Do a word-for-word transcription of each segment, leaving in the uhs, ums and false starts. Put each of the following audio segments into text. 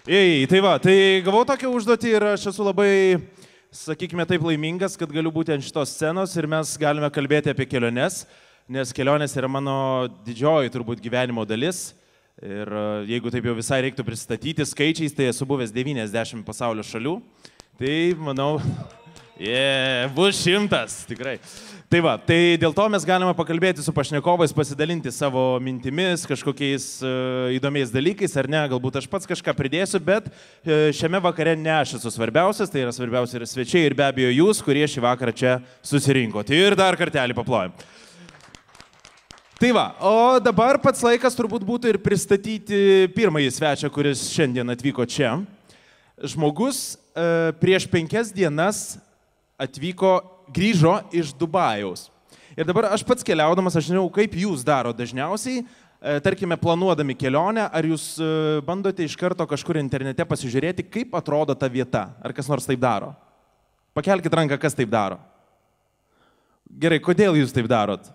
Ei, tai va, tai gavau tokią užduotį ir aš esu labai, sakykime taip, laimingas, kad galiu būti ant šitos scenos ir mes galime kalbėti apie keliones, nes kelionės yra mano didžioji turbūt gyvenimo dalis. Ir jeigu taip jau visai reiktų pristatyti skaičiais, tai esu buvęs devyniasdešimt pasaulio šalių. Tai manau, yeah, bus šimtas, tikrai. Tai va, tai dėl to mes galime pakalbėti su pašnekovais, pasidalinti savo mintimis, kažkokiais uh, įdomiais dalykais, ar ne, galbūt aš pats kažką pridėsiu, bet uh, šiame vakare ne aš esu svarbiausias, tai yra svarbiausia ir svečiai ir be abejo jūs, kurie šį vakarą čia susirinkote. Ir dar kartelį paplojam. Tai va, o dabar pats laikas turbūt būtų ir pristatyti pirmąjį svečią, kuris šiandien atvyko čia. Žmogus uh, prieš penkias dienas atvyko, grįžo iš Dubajaus. Ir dabar aš pats keliaudamas, aš žinau, kaip jūs daro dažniausiai, e, tarkime, planuodami kelionę, ar jūs e, bandote iš karto kažkur internete pasižiūrėti, kaip atrodo ta vieta, ar kas nors taip daro? Pakelkite ranką, kas taip daro. Gerai, kodėl jūs taip darot?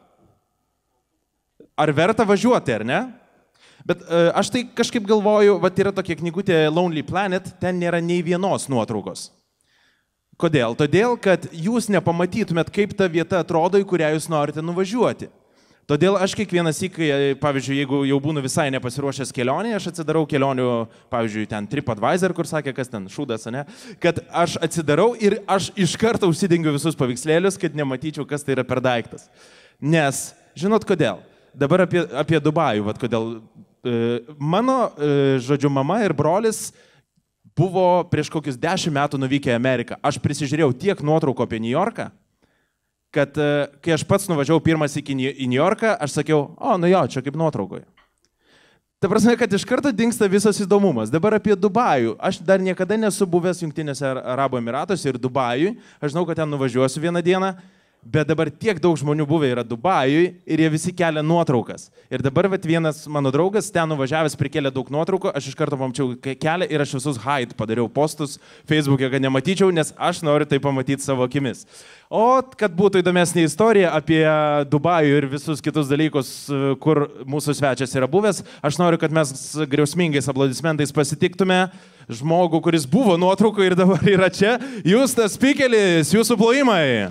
Ar verta važiuoti, ar ne? Bet e, aš tai kažkaip galvoju, vat yra tokia knygutė Lonely Planet, ten nėra nei vienos nuotraukos. Kodėl? Todėl, kad jūs nepamatytumėt, kaip ta vieta atrodo, į kurią jūs norite nuvažiuoti. Todėl aš kiekvieną sykį, pavyzdžiui, jeigu jau būnu visai nepasiruošęs kelionėje, aš atsidarau kelionių, pavyzdžiui, ten TripAdvisor, kur sakė, kas ten šūdas, ne? Kad aš atsidarau ir aš iš karto užsidengiu visus paveikslėlius, kad nematyčiau, kas tai yra per daiktas. Nes, žinot kodėl? Dabar apie, apie Dubajų, vat kodėl. E, mano, e, žodžiu, mama ir brolis buvo prieš kokius dešimt metų nuvykę į Ameriką. Aš prisižiūrėjau tiek nuotraukų apie New Yorką, kad kai aš pats nuvažiavau pirmas iki į New Yorką, aš sakiau, o, nu jo, čia kaip nuotraukoje. Ta prasme, kad iš karto dingsta visas įdomumas. Dabar apie Dubajų. Aš dar niekada nesu buvęs Jungtinėse Arabų Emyratuose ir Dubajui. Aš žinau, kad ten nuvažiuosiu vieną dieną. Bet dabar tiek daug žmonių buvę yra Dubajui ir jie visi kelia nuotraukas. Ir dabar vat, vienas mano draugas ten nuvažiavęs prikėlė daug nuotraukų, aš iš karto pamačiau kelią ir aš visus hide padariau postus Facebook'e, kad nematyčiau, nes aš noriu tai pamatyti savo akimis. O kad būtų įdomesnė istorija apie Dubajų ir visus kitus dalykus, kur mūsų svečias yra buvęs, aš noriu, kad mes griausmingais aplodismentais pasitiktume žmogų, kuris buvo nuotraukoje ir dabar yra čia. Justas Pikelis, jūsų plojimai.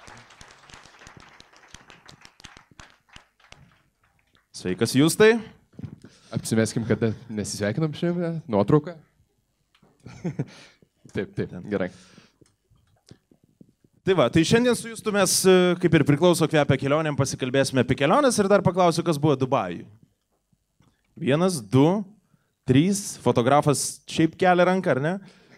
Sveikas, Justai. Apsimeskim, kad nesisveikinam šiandien, nuotrauką. Taip, taip, gerai. Tai va, tai šiandien su Justu mes, kaip ir priklauso kvepia kelionėm, pasikalbėsime apie keliones ir dar paklausiu, kas buvo Dubajui. Vienas, du, trys, fotografas šiaip kelia ranką, ar ne?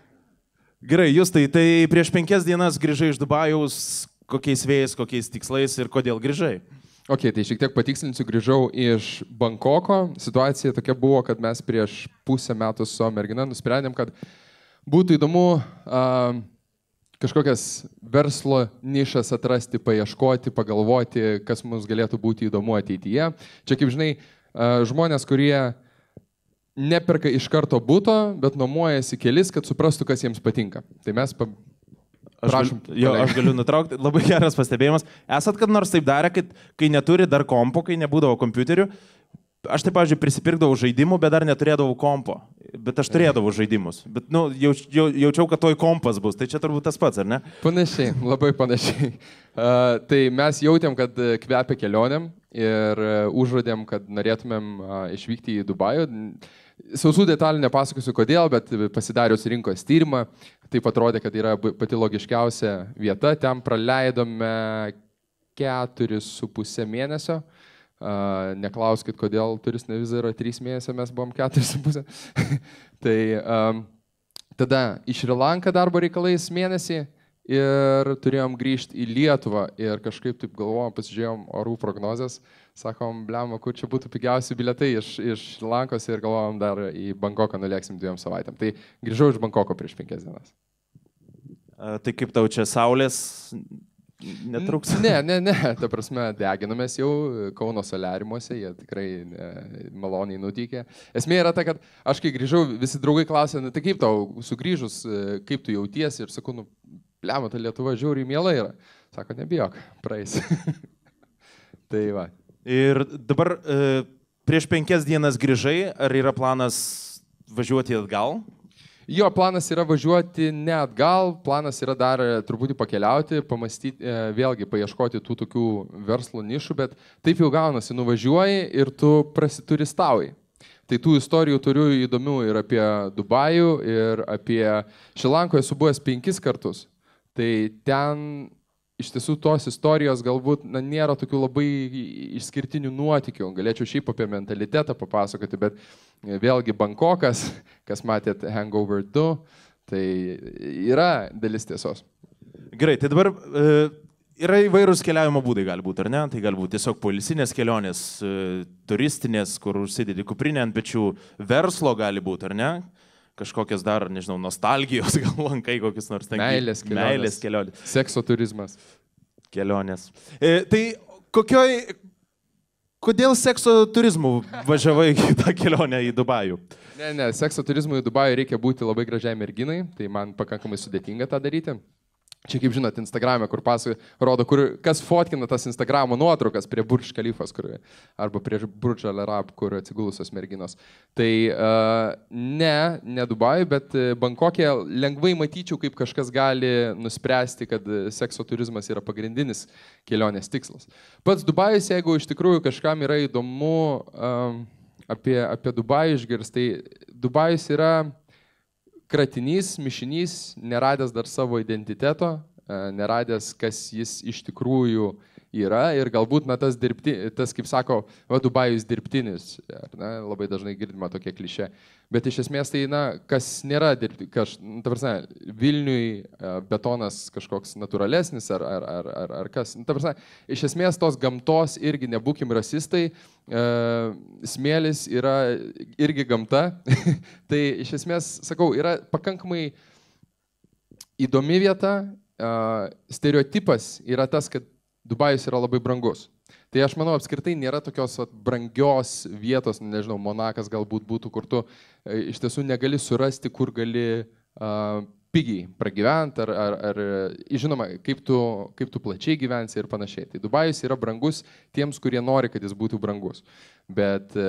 Gerai, Justai, tai prieš penkias dienas grįžai iš Dubajaus, kokiais vėjais, kokiais tikslais ir kodėl grįžai? Ok, tai šiek tiek patikslinsiu, grįžau iš Bankoko. Situacija tokia buvo, kad mes prieš pusę metų su savo mergina nusprendėm, kad būtų įdomu uh, kažkokias verslo nišas atrasti, paieškoti, pagalvoti, kas mums galėtų būti įdomu ateityje. Čia, kaip žinai, uh, žmonės, kurie neperka iš karto buto, bet nuomojasi kelis, kad suprastų, kas jiems patinka. Tai mes pa... Aš, Prašom, galiu, jo, aš galiu nutraukti, labai geras pastebėjimas. Esat kad nors taip darę, kad kai neturi dar kompo, kai nebūdavo kompiuterių, aš taip, pavyzdžiui, prisipirkdavau žaidimų, bet dar neturėdavau kompo. Bet aš turėdavau žaidimus. Bet, nu, jauč, jau, jaučiau, kad toj kompas bus. Tai čia turbūt tas pats, ar ne? Panašiai, labai panašiai. Uh, tai mes jautėm, kad kvepia kelionėm ir uh, užrodėm, kad norėtumėm uh, išvykti į Dubajų. Sausų detalių nepasakosiu kodėl, bet pasidarius rinkos tyrimą, taip atrodė, kad yra pati logiškiausia vieta. Ten praleidome keturis su pusę mėnesio. Uh, neklauskit, kodėl turistinė viza yra trys mėnesio, mes buvom keturis su pusę. Tai um, tada į Šri Lanką darbo reikalais mėnesį ir turėjom grįžti į Lietuvą ir kažkaip taip galvojom, pasižiūrėjom orų prognozes. Sakom, blema, kur čia būtų pigiausi biletai iš, iš Lankos ir galvojom dar į Bankoką nulėksim dviem savaitėm. Tai grįžau iš Bankoko prieš penkias dienas. A, tai kaip tau čia saulės netruks? Ne, ne, ne. Ta prasme, deginamės jau Kauno soliariumuose, jie tikrai ne, maloniai nuteikė. Esmė yra ta, kad aš kai grįžau, visi draugai klausė, tai kaip tau sugrįžus, kaip tu jautiesi ir sakau, nu, blema, ta Lietuva žiauriai miela yra. Sako, nebijok, praeis. Tai va. Ir dabar e, prieš penkias dienas grįžai, ar yra planas važiuoti atgal? Jo, planas yra važiuoti ne atgal, planas yra dar truputį pakeliauti, pamastyti, vėlgi paieškoti tų tokių verslo nišų, bet taip jau gaunasi, nuvažiuoji ir tu prasituristauji. Tai tų istorijų turiu įdomių ir apie Dubajų, ir apie Šrilankoje esu buvęs penkis kartus. Tai ten iš tiesų tos istorijos galbūt na, nėra tokių labai išskirtinių nuotykių. Galėčiau šiaip apie mentalitetą papasakoti, bet vėlgi Bankokas, kas matėt Hangover du, tai yra dalis tiesos. Gerai, tai dabar e, yra įvairūs keliavimo būdai gali būti, ar ne? Tai gali būti tiesiog poilsinės kelionės, e, turistinės, kur užsidedi kuprinę ant pečių, verslo gali būti, ar ne? Kažkokias dar, nežinau, nostalgijos, gal lankai kokius nors ten. Meilės kelionės. Meilės kelionės. Sekso turizmas. Kelionės. E, tai kokioj, kodėl sekso turizmų važiavai į tą kelionę į Dubajų? Ne, ne, sekso turizmui į Dubajų reikia būti labai gražiai merginai, tai man pakankamai sudėtinga tą daryti. Čia, kaip žinot, Instagram'e, kur pasakoja, rodo, kur, kas fotkina tas Instagramo nuotraukas prie Burj Khalifos, kur, arba prie Burj Al Arab, kur atsigulusios merginos. Tai uh, ne, ne Dubajui, bet Bankokė lengvai matyčiau, kaip kažkas gali nuspręsti, kad sekso turizmas yra pagrindinis kelionės tikslas. Pats Dubajus, jeigu iš tikrųjų kažkam yra įdomu um, apie, apie Dubajų išgirs, tai Dubajus yra kratinys, mišinys, neradęs dar savo identiteto, neradęs, kas jis iš tikrųjų yra ir galbūt, na, tas, dirbti, tas kaip sako, va, Dubajus dirbtinis, ar, na, labai dažnai girdima tokia klišė, bet iš esmės tai, na, kas nėra dirbti, kaž, ta prasme, Vilniui betonas kažkoks natūralesnis ar, ar, ar, ar, ar kas, ta prasme, iš esmės tos gamtos irgi nebūkim rasistai, e, smėlis yra irgi gamta, tai iš esmės, sakau, yra pakankamai įdomi vieta, e, stereotipas yra tas, kad Dubajus yra labai brangus. Tai aš manau, apskritai nėra tokios vat, brangios vietos, nežinau, Monakas galbūt būtų, kur tu e, iš tiesų negali surasti, kur gali uh, pigiai pragyventi, ar, ar, ar žinoma, kaip tu, kaip tu plačiai gyvensi ir panašiai. Tai Dubajus yra brangus tiems, kurie nori, kad jis būtų brangus. Bet e,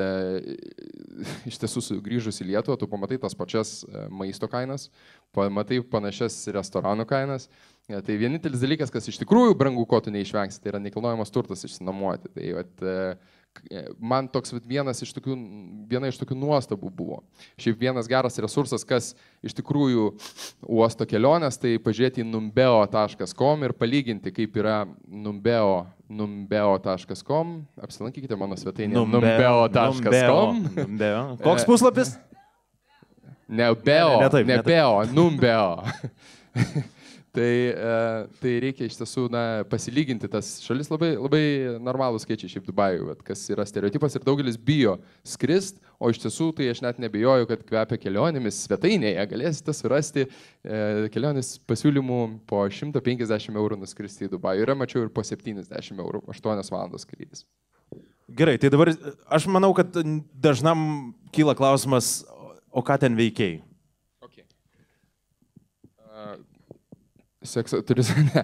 iš tiesų grįžus į Lietuvą, tu pamatai tas pačias maisto kainas, pamatai panašias restoranų kainas. Ja, tai vienintelis dalykas, kas iš tikrųjų brangu, ko tu neišvengsi, tai yra nekilnojamas turtas išsinuomoti. Tai vat, man toks vat, vienas iš tokių, viena iš tokių nuostabų buvo. Šiaip vienas geras resursas, kas iš tikrųjų uosto kelionės, tai pažiūrėti į numbeo taškas com ir palyginti, kaip yra numbeo, numbeo taškas com. Apsilankykite mano svetainėje numbeo taškas com. Koks puslapis? Ne beo, ne, ne, taip, ne, ne taip. beo, numbeo. Tai, tai reikia iš tiesų na, pasilyginti tas šalis, labai, labai normalūs skaičiai šiaip Dubajų, kas yra stereotipas ir daugelis bijo skrist, o iš tiesų tai aš net nebijoju, kad kvepia kelionėmis svetainėje, galėsite surasti e, kelionės pasiūlymų po šimtą penkiasdešimt eurų nuskristi į Dubajų. Yra, mačiau, ir po septyniasdešimt eurų, aštuonios valandos skrydis. Gerai, tai dabar aš manau, kad dažnam kyla klausimas, o ką ten veikiai? Okay. Uh, Sekso turizmas, ne.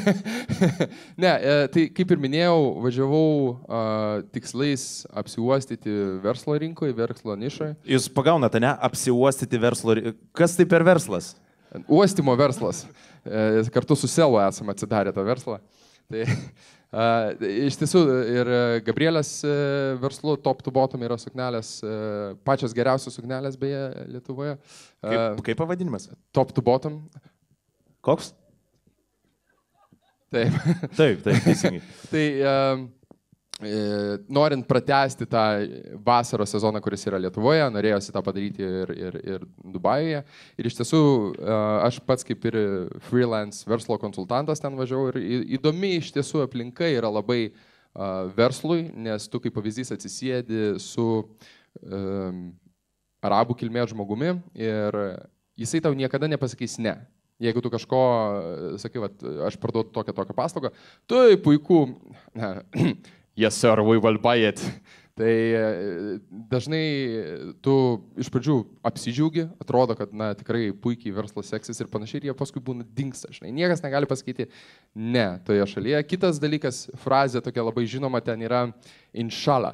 ne, tai kaip ir minėjau, važiavau uh, tikslais apsiuostyti verslo rinkoje, verslo nišoje. Jūs pagaunate, ne? Apsiuostyti verslo rinkoje. Kas tai per verslas? Uostimo verslas. E, kartu su Selu esame atsidarę tą verslą. Tai, uh, iš tiesų ir Gabrielės verslu top to bottom yra suknelės, uh, pačios geriausios suknelės beje Lietuvoje. Uh, kaip, kaip pavadinimas? Top to bottom. Koks? Taip, taip, taip, teisingai. Tai uh, e, norint pratęsti tą vasaros sezoną, kuris yra Lietuvoje, norėjosi tą padaryti ir, ir, ir Dubajuje. Ir iš tiesų uh, aš pats kaip ir freelance verslo konsultantas ten važiavau ir įdomi iš tiesų aplinka yra labai uh, verslui, nes tu kaip pavyzdys atsisėdi su uh, arabų kilmės žmogumi ir jisai tau niekada nepasakys ne. Jeigu tu kažko, sakai, vat, aš parduodu tokią tokią paslaugą, tai puiku, yes sir, we will buy it. Tai dažnai tu iš pradžių apsidžiaugi, atrodo, kad na, tikrai puikiai verslas seksis ir panašiai, ir jie paskui būna dingsta. Žinai. Niekas negali pasakyti ne toje šalyje. Kitas dalykas, frazė tokia labai žinoma ten yra inshallah.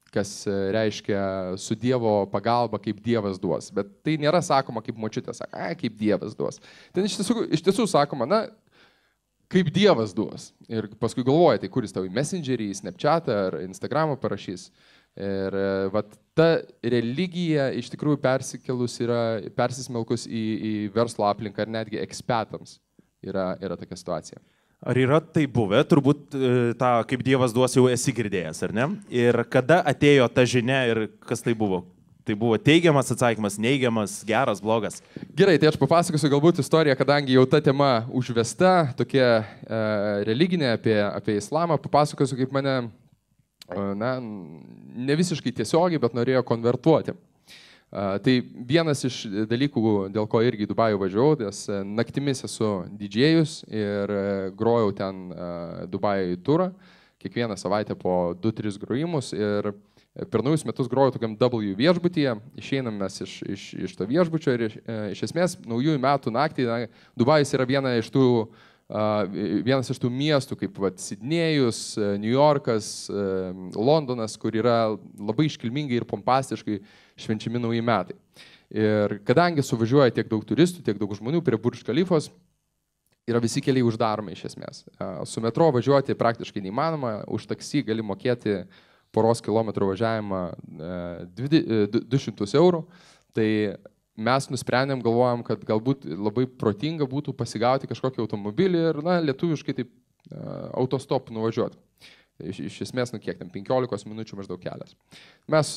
kas reiškia su Dievo pagalba, kaip Dievas duos. Bet tai nėra sakoma, kaip močiutė sako, ai, kaip Dievas duos. Ten iš tiesų, iš tiesų sakoma, na, kaip Dievas duos. Ir paskui galvoja, tai kuris tau į Messengerį, į Snapchatą ar Instagramą parašys. Ir vat, ta religija iš tikrųjų persikelus yra, persismelkus į, į verslo aplinką ir netgi ekspatams yra, yra tokia situacija. Ar yra tai buvę, turbūt tą, kaip Dievas duos, jau esi girdėjęs, ar ne? Ir kada atėjo ta žinia ir kas tai buvo? Tai buvo teigiamas atsakymas, neigiamas, geras, blogas? Gerai, tai aš papasakosiu galbūt istoriją, kadangi jau ta tema užvesta, tokia e, religinė apie, apie islamą, papasakosiu, kaip mane, e, na, ne visiškai tiesiogiai, bet norėjo konvertuoti. Uh, tai vienas iš dalykų, dėl ko irgi į Dubajų važiavau, nes naktimis esu didžėjus ir grojau ten uh, Dubajų turą, kiekvieną savaitę po du tris grojimus ir per naujus metus grojau tokiam W viešbutyje, išeinam mes iš, iš, iš to viešbučio ir iš, iš esmės naujųjų metų naktį, na, Dubajus yra viena iš tų Uh, vienas iš tų miestų, kaip vat, Sidnėjus, New Yorkas, uh, Londonas, kur yra labai iškilmingai ir pompastiškai švenčiami nauji metai. Ir kadangi suvažiuoja tiek daug turistų, tiek daug žmonių prie Burj Khalifos, yra visi keliai uždaromi iš esmės. Uh, su metro važiuoti praktiškai neįmanoma, už taksi gali mokėti poros kilometrų važiavimą uh, du šimtus eurų. Tai mes nusprendėm, galvojam, kad galbūt labai protinga būtų pasigauti kažkokį automobilį ir, na, lietuviškai taip autostop nuvažiuoti. Iš, iš esmės, nu kiek ten, penkiolikos minučių maždaug kelias. Mes,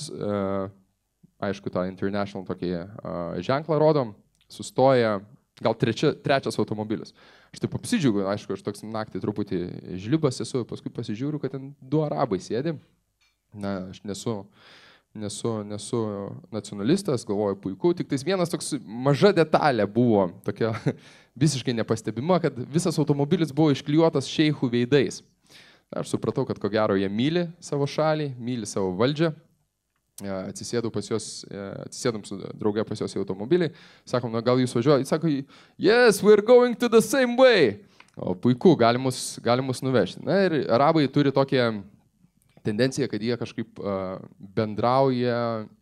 aišku, tą international tokį ženklą rodom, sustoja gal trečia, trečias automobilis. Aš taip apsidžiaugiu, aišku, aš toks naktį truputį žlibas esu, paskui pasižiūriu, kad ten du arabai sėdi. Na, aš nesu... Nesu, nesu nacionalistas, galvoju puiku, tik tais vienas toks maža detalė buvo, tokia visiškai nepastebima, kad visas automobilis buvo išklijuotas šeichų veidais. Aš supratau, kad ko gero jie myli savo šalį, myli savo valdžią. Atsisėdau pas juos, atsisėdom su drauge pas juos į automobilį, sakom, na gal jūs važiuojate, jis sako, yes, we're going to the same way. O puiku, gali mus, gali mus nuvežti. Na ir arabai turi tokią tendencija, kad jie kažkaip uh, bendrauja,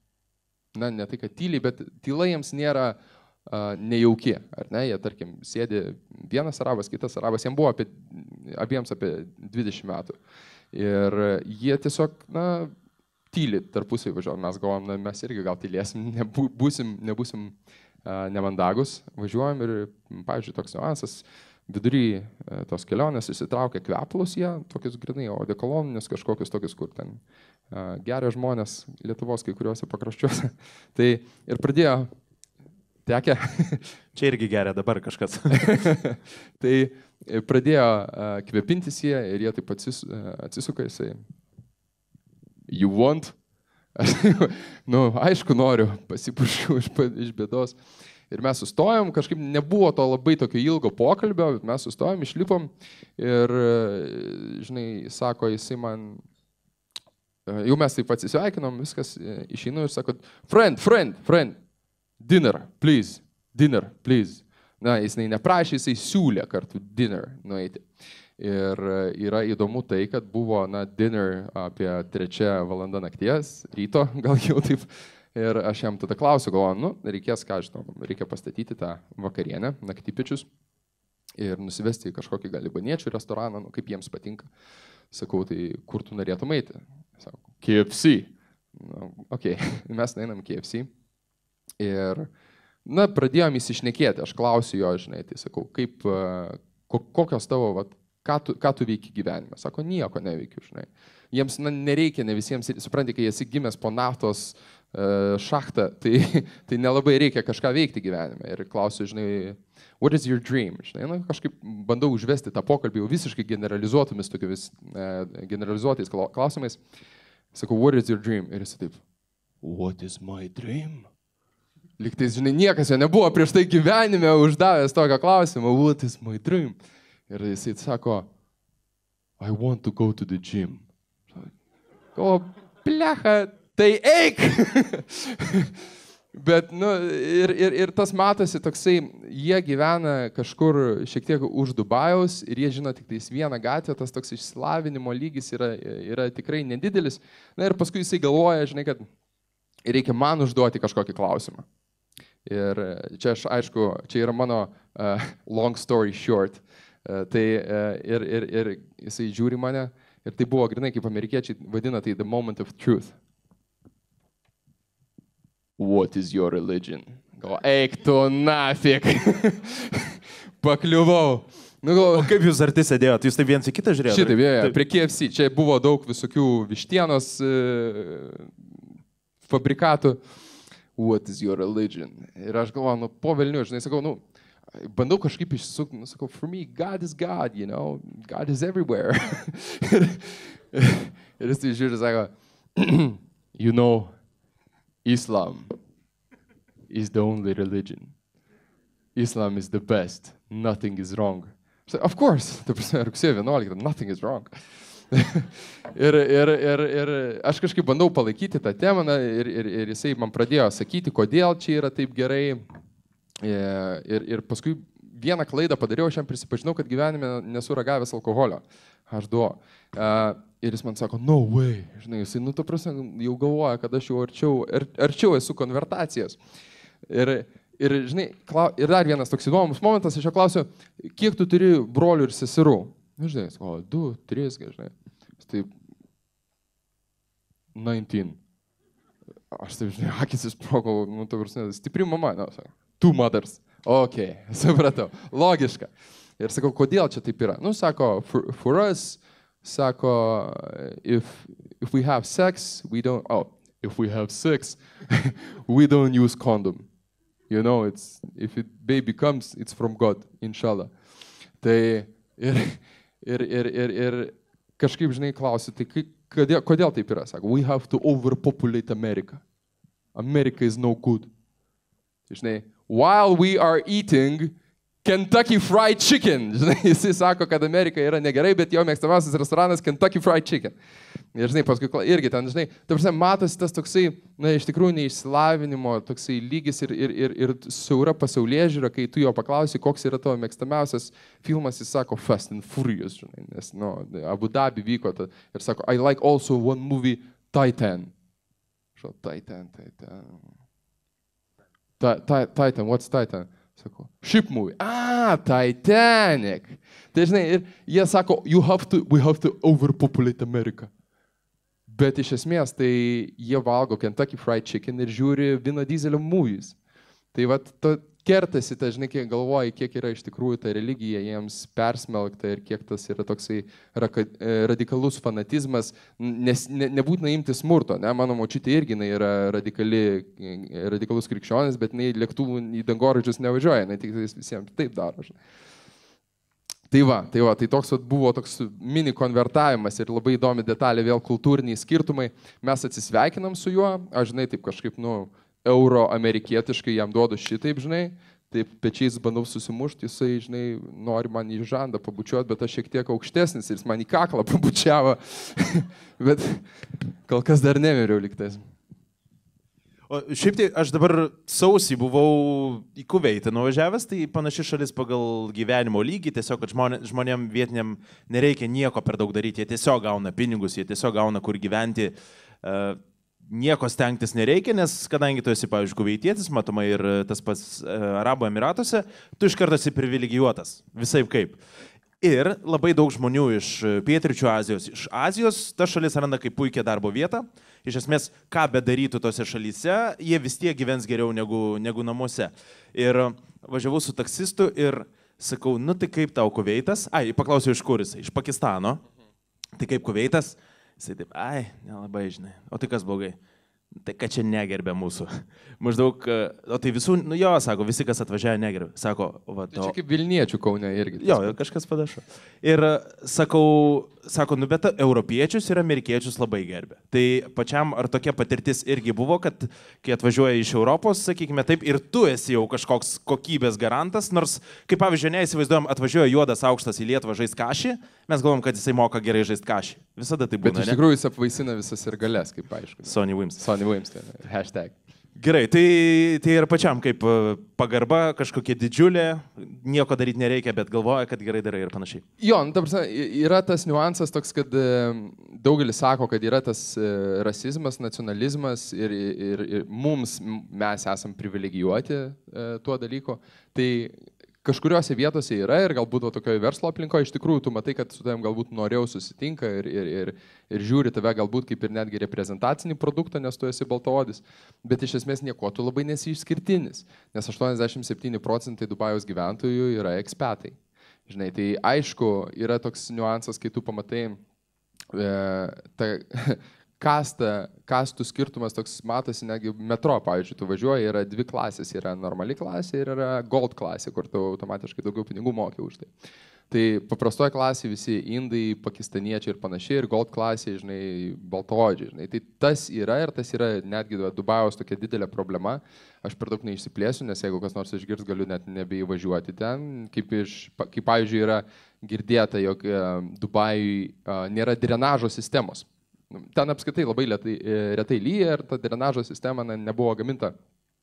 na, ne tai, kad tyliai, bet tyla jiems nėra uh, nejauki, ar ne? Jie, tarkim, sėdi vienas arabas, kitas arabas, jiems buvo apie, abiems apie dvidešimt metų. Ir jie tiesiog, na, tyli tarpusai važiuojam. Mes galvom, na, mes irgi gal tylėsim, nebūsim, nebūsim uh, nemandagus. Važiuojam ir, pavyzdžiui, toks niuansas, vidury tos kelionės įsitraukia kvepalus jie, tokius grinai odekoloninius kažkokius tokius, kur ten uh, geria žmonės Lietuvos kai kuriuose pakraščiuose. Tai ir pradėjo tekę. Čia irgi geria dabar kažkas. Tai pradėjo uh, kvepintis jie ir jie taip atsis, uh, atsisuka, jisai, you want? Aš, nu, aišku, noriu, pasipušiu iš, iš bėdos. Ir mes sustojom, kažkaip nebuvo to labai tokio ilgo pokalbio, mes sustojom, išlipom ir, žinai, sako, jisai man, jau mes taip atsisveikinom, viskas, išeinu ir sako, friend, friend, friend, dinner, please, dinner, please. Na, jisai neprašė, jisai siūlė kartu dinner nueiti. Ir yra įdomu tai, kad buvo, na, dinner apie trečią valandą nakties, ryto, gal jau taip. Ir aš jam tada klausiu, galvoju, nu, reikės, ką žinau, reikia pastatyti tą vakarienę, naktipečius ir nusivesti į kažkokį gal libaniečių restoraną, nu, kaip jiems patinka. Sakau, tai kur tu norėtum eiti? Sakau, K F C. Nu, ok, mes einam K F C. Ir, na, pradėjom įsišnekėti, aš klausiu jo, žinai, tai sakau, kaip, kokios tavo, vat, ką tu, ką tu veiki gyvenime? Sako, nieko neveikiu, žinai. Jiems, na, nereikia, ne visiems, supranti, kai esi gimęs po naftos šachtą, tai, tai nelabai reikia kažką veikti gyvenime. Ir klausiu, žinai, what is your dream? Žinai, nu, kažkaip bandau užvesti tą pokalbį jau visiškai generalizuotomis, tokiamis generalizuotais klausimais. Sakau, what is your dream? Ir jis taip, what is my dream? Liktais, žinai, niekas jo nebuvo prieš tai gyvenime uždavęs tokio klausimą, what is my dream? Ir jisai sako, I want to go to the gym. O, plecha, tai eik! Bet, nu, ir, ir, ir tas matosi toksai, jie gyvena kažkur šiek tiek už Dubajaus ir jie žino tik tais vieną gatvę, tas toks išsilavinimo lygis yra, yra tikrai nedidelis. Na ir paskui jisai galvoja, žinai, kad reikia man užduoti kažkokį klausimą. Ir čia aš, aišku, čia yra mano uh, long story short. Uh, tai uh, ir, ir, ir jisai žiūri mane ir tai buvo, grinai, kaip amerikiečiai vadina, tai the moment of truth. What is your religion? Galvo, eik tu nafik. Pakliuvau. Nu, galvo, o kaip jūs arti sėdėjot? Jūs tai viens į kitą žiūrėjote? Šitaip, jie, prie K F C. Čia buvo daug visokių vištienos e, fabrikatų. What is your religion? Ir aš galvoju, nu, po velnių, žinai, sakau, nu, bandau kažkaip išsisukti, nu, sakau, for me, God is God, you know, God is everywhere. ir, ir jis tai žiūri, sako, you know, Islam is the only religion. Islam is the best. Nothing is wrong. So, of course, ta prasme, rugsėjo vienuoliktą, nothing is wrong. ir, ir, ir, ir aš kažkaip bandau palaikyti tą temą ir, ir, ir jisai man pradėjo sakyti, kodėl čia yra taip gerai. Ir, ir paskui vieną klaidą padariau, aš jam prisipažinau, kad gyvenime nesu ragavęs alkoholio. Aš du. Uh, ir jis man sako, no way. Žinai, jisai, nu, ta prasme, jau galvoja, kad aš jau arčiau, ar, arčiau esu konvertacijos. Ir, ir, žinai, klau, ir dar vienas toks įdomus momentas, aš jo klausiu, kiek tu turi brolių ir seserų? Nu, žinai, jis galvoja, du, trys, žinai. Taip, devyniolika. Aš taip, žinai, akis išprokau, nu, ta prasme, stipri mama. Nu, sako, two mothers. Ok, supratau, logiška. Ir sakau, kodėl čia taip yra? Nu, sako, for, for us, sako, if, if we have sex, we don't, oh, if we have sex, we don't use condom. You know, it's, if it baby comes, it's from God, inshallah. Tai ir, ir, ir, ir, ir kažkaip, žinai, klausiu, tai kodėl, kodėl taip yra? Sako, we have to overpopulate America. America is no good. Žinai, while we are eating Kentucky Fried Chicken. Žinai, jisai sako, kad Amerika yra negerai, bet jo mėgstamiausias restoranas Kentucky Fried Chicken. Ir žinai, paskui irgi ten, žinai, ta prasme, matosi tas toksai, na, iš tikrųjų neišsilavinimo, toksai lygis ir, ir, ir, ir siaura pasaulėžiūra, kai tu jo paklausi, koks yra tavo mėgstamiausias filmas, jis sako Fast and Furious, žinai, nes, nu, Abu Dhabi vyko ta, ir sako, I like also one movie, Titan. Šau, Titan, Titan. Ta, ta, Titan, what's Titan? Sako, ship movie. Ah, Titanic. Tai žinai, ir jie sako, you have to, we have to overpopulate America. Bet iš esmės, tai jie valgo Kentucky Fried Chicken ir žiūri Vino Dieselio movies. Tai vat, to kertasi, tai žinai, kiek galvoji, kiek yra iš tikrųjų ta religija jiems persmelkta ir kiek tas yra toksai radikalus fanatizmas, nes ne, nebūtina imti smurto. Ne? Mano močiutė irgi yra radikali, radikalus krikščionis, bet jinai lėktuvų į dangoraižius nevažiuoja, jinai tik visiems taip daro. Žinai. Tai va, tai va, tai toks vat, buvo toks mini konvertavimas ir labai įdomi detalė, vėl kultūriniai skirtumai. Mes atsisveikinam su juo, aš žinai, taip kažkaip, nu, euro-amerikietiškai jam duodu šitaip, žinai, taip pečiais bandau susimušti, jisai, žinai, nori man į žandą pabučiuoti, bet aš šiek tiek aukštesnis ir jis man į kaklą pabučiavo, bet kol kas dar nemiriau liktais. O šiaip tai aš dabar sausį buvau į Kuveitą nuvažiavęs, tai panaši šalis pagal gyvenimo lygį, tiesiog, kad žmonė, žmonėm vietiniam nereikia nieko per daug daryti, jie tiesiog gauna pinigus, jie tiesiog gauna kur gyventi, uh, nieko stengtis nereikia, nes kadangi tu esi, pavyzdžiui, kuveitietis, matomai ir tas pats uh, Arabų Emiratuose, tu iš karto esi privilegijuotas, visaip kaip. Ir labai daug žmonių iš pietryčių Azijos, iš Azijos, ta šalis randa kaip puikia darbo vieta. Iš esmės, ką bedarytų tose šalyse, jie vis tiek gyvens geriau negu, negu namuose. Ir važiavau su taksistu ir sakau, nu tai kaip tau Kuveitas? Ai, paklausiau iš kur jisai, iš Pakistano. Tai kaip Kuveitas? Jisai taip, ai, nelabai žinai. O tai kas blogai? Tai kad čia negerbė mūsų. Maždaug, o tai visų, nu jo, sako, visi, kas atvažiavo, negerbė. Sako, va, to... Tai čia kaip Vilniečių Kaune irgi. Jo, kažkas panašu. Ir sakau, sako, nu bet europiečius ir amerikiečius labai gerbė. Tai pačiam ar tokia patirtis irgi buvo, kad kai atvažiuoja iš Europos, sakykime taip, ir tu esi jau kažkoks kokybės garantas, nors, kaip pavyzdžiui, neįsivaizduojam, atvažiuoja juodas aukštas į Lietuvą žaist kašį, mes galvom, kad jisai moka gerai žaist kašį. Visada tai būna. Bet iš tikrųjų jis apvaisina visas ir galės, kaip aišku. Sonny Wims. Sonny Wims, tai hashtag. Gerai, tai, tai ir pačiam kaip pagarba, kažkokia didžiulė, nieko daryti nereikia, bet galvoja, kad gerai darai ir panašiai. Jo, nu, ta prasme, yra tas niuansas toks, kad daugelis sako, kad yra tas rasizmas, nacionalizmas ir, ir, ir mums, mes esam privilegijuoti tuo dalyku. Tai kažkuriuose vietose yra ir galbūt tokioje verslo aplinkoje iš tikrųjų tu matai, kad su tavim galbūt noriau susitinka ir, ir, ir, ir žiūri tave galbūt kaip ir netgi reprezentacinį produktą, nes tu esi baltaodis, bet iš esmės nieko tu labai nesi išskirtinis, nes aštuoniasdešimt septyni procentai Dubajaus gyventojų yra ekspatai. Žinai, tai aišku, yra toks niuansas, kai tu pamatai e, ta, kasta, kastų skirtumas toks matosi, negi metro, pavyzdžiui, tu važiuoji, yra dvi klasės, yra normali klasė ir yra gold klasė, kur tu automatiškai daugiau pinigų moki už tai. Tai paprastoje klasėje visi indai, pakistaniečiai ir panašiai, ir gold klasėje, žinai, baltaodžiai, žinai. Tai tas yra ir tas yra netgi Dubajaus tokia didelė problema. Aš per daug neišsiplėsiu, nes jeigu kas nors išgirs, galiu net nebeįvažiuoti ten. Kaip, iš, kaip pavyzdžiui, yra girdėta, jog Dubajui nėra drenažo sistemos. Ten apskaitai labai retai, retai lyja ir ta drenažo sistema na, nebuvo gaminta.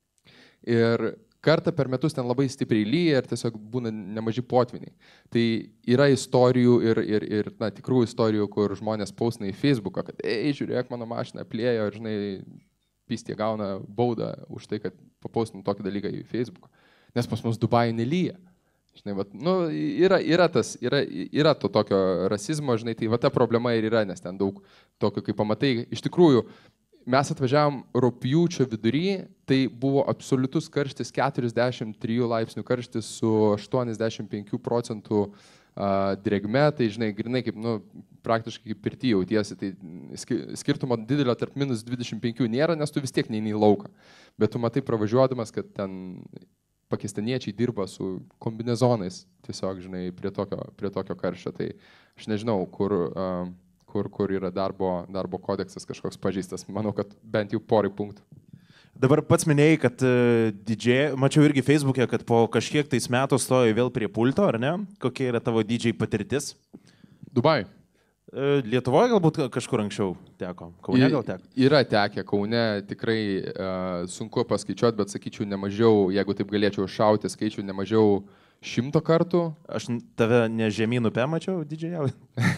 Ir kartą per metus ten labai stipriai lyja ir tiesiog būna nemaži potviniai. Tai yra istorijų ir, ir, ir na, tikrų istorijų, kur žmonės paustina į Facebooką, kad ei, žiūrėk, mano mašina plėjo ir, žinai, pystė gauna baudą už tai, kad papaustina tokį dalyką į Facebooką. Nes pas mus Dubajui nelyja. Žinai, vat, nu, yra, yra, tas, yra, yra to tokio rasizmo, žinai, tai va ta problema ir yra, nes ten daug tokio, kaip pamatai, iš tikrųjų, mes atvažiavom rugpjūčio vidury, tai buvo absoliutus karštis, keturiasdešimt trijų laipsnių karštis su aštuoniasdešimt penkių procentų uh, drėgme, tai žinai, grinai kaip, nu, praktiškai kaip pirty jautiesi, tai skirtumo didelio tarp minus dvidešimt penkių nėra, nes tu vis tiek neini į lauką, bet tu matai pravažiuodamas, kad ten pakistaniečiai dirba su kombinezonais, tiesiog, žinai, prie tokio, prie tokio karščio. Tai aš nežinau, kur, uh, kur, kur yra darbo, darbo kodeksas kažkoks pažįstas. Manau, kad bent jau porai punktų. Dabar pats minėjai, kad uh, didžiai, mačiau irgi Facebook'e, kad po kažkiek tais metų stoji vėl prie pulto, ar ne? Kokia yra tavo didžiai patirtis? Dubai. Lietuvoje galbūt kažkur anksčiau teko, Kaune gal teko? Yra tekę, Kaune tikrai uh, sunku paskaičiuoti, bet sakyčiau nemažiau, jeigu taip galėčiau šauti skaičių, nemažiau šimto kartų. Aš tave ne žemynų pemačiau, didžiai.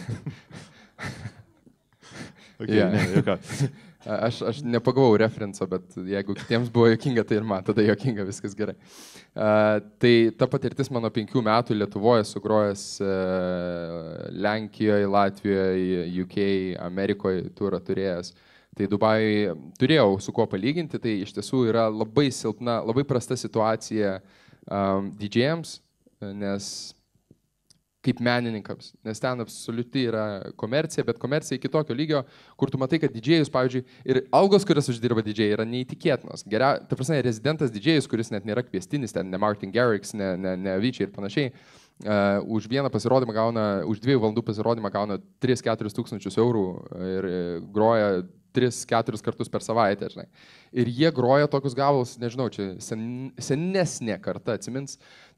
Okay, yeah. ne, aš, aš nepagavau referenco, bet jeigu kitiems buvo juokinga, tai ir man tada juokinga, viskas gerai. Uh, tai ta patirtis mano penkių metų Lietuvoje sugrojęs uh, Lenkijoje, Latvijoje, U K, Amerikoje turą turėjęs. Tai Dubajui turėjau su kuo palyginti, tai iš tiesų yra labai silpna, labai prasta situacija um, D J-ams, nes kaip menininkams, nes ten absoliuti yra komercija, bet komercija iki tokio lygio, kur tu matai, kad D J-jus, pavyzdžiui, ir algos, kurias uždirba D J, yra neįtikėtinos. Geria, ta prasme, rezidentas D J-jus, kuris net nėra kviestinis, ten ne Martin Garrix, ne, ne, ne Avicii ir panašiai, uh, už vieną pasirodymą gauna, už dviejų valandų pasirodymą gauna tris keturis tūkstančius eurų ir groja tris keturis kartus per savaitę, žinai. Ir jie groja tokius gabalus, nežinau, čia sen, senesnė karta, atsimins,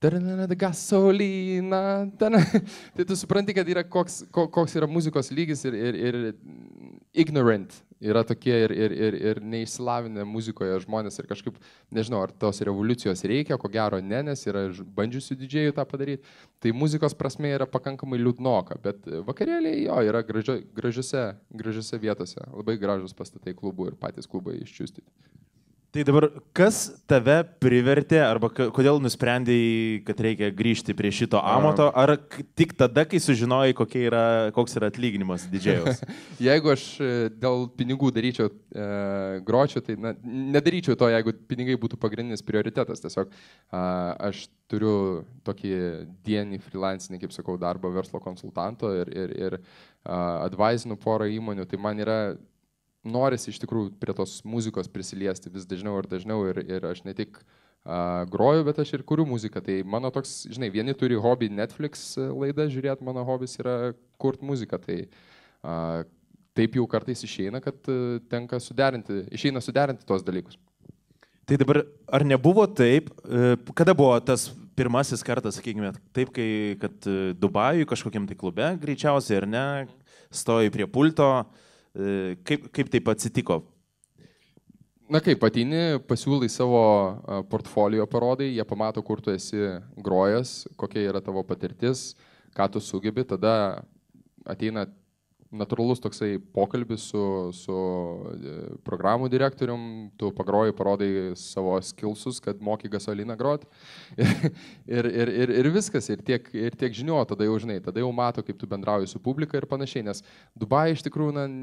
gasolina, tai tu supranti, kad yra koks, koks yra muzikos lygis ir, ir, ir ignorant yra tokie ir, ir, ir, ir neišsilavinę muzikoje žmonės ir kažkaip, nežinau, ar tos revoliucijos reikia, ko gero ne, nes yra bandžiusių didžėjų tą padaryti. Tai muzikos prasme yra pakankamai liūdnoka, bet vakarėliai jo yra gražio, gražiose, gražiose vietose, labai gražus pastatai klubų ir patys klubai iščiustyti. Tai dabar, kas tave privertė arba kodėl nusprendėjai, kad reikia grįžti prie šito amato, ar tik tada, kai sužinojai, yra, koks yra atlyginimas didžėjaus? Jeigu aš dėl pinigų daryčiau e, gročiau, tai na, nedaryčiau to, jeigu pinigai būtų pagrindinis prioritetas. Tiesiog a, aš turiu tokį dienį freelancinį, kaip sakau, darbą verslo konsultanto ir, ir, ir advaisinu porą įmonių, tai man yra norisi iš tikrųjų prie tos muzikos prisiliesti vis dažniau ir dažniau ir, ir aš ne tik uh, groju, bet aš ir kuriu muziką. Tai mano toks, žinai, vieni turi hobį Netflix laidą žiūrėti, mano hobis yra kurt muziką. Tai uh, taip jau kartais išeina, kad uh, tenka suderinti, išeina suderinti tos dalykus. Tai dabar, ar nebuvo taip, kada buvo tas pirmasis kartas, sakykime, taip, kai, kad Dubajui kažkokiam tai klube, greičiausiai ar ne, stoji prie pulto, Kaip, kaip taip atsitiko? Na kaip, ateini, pasiūlai savo portfolio parodai, jie pamato, kur tu esi grojęs, kokia yra tavo patirtis, ką tu sugebi, tada ateina natūralus toksai pokalbis su, su programų direktorium, tu pagroji, parodai savo skillsus, kad moki gasoliną grot ir, ir, ir, ir viskas, ir tiek, ir tiek žinių, tada jau žinai, tada jau mato, kaip tu bendrauji su publika ir panašiai, nes Dubai iš tikrųjų na,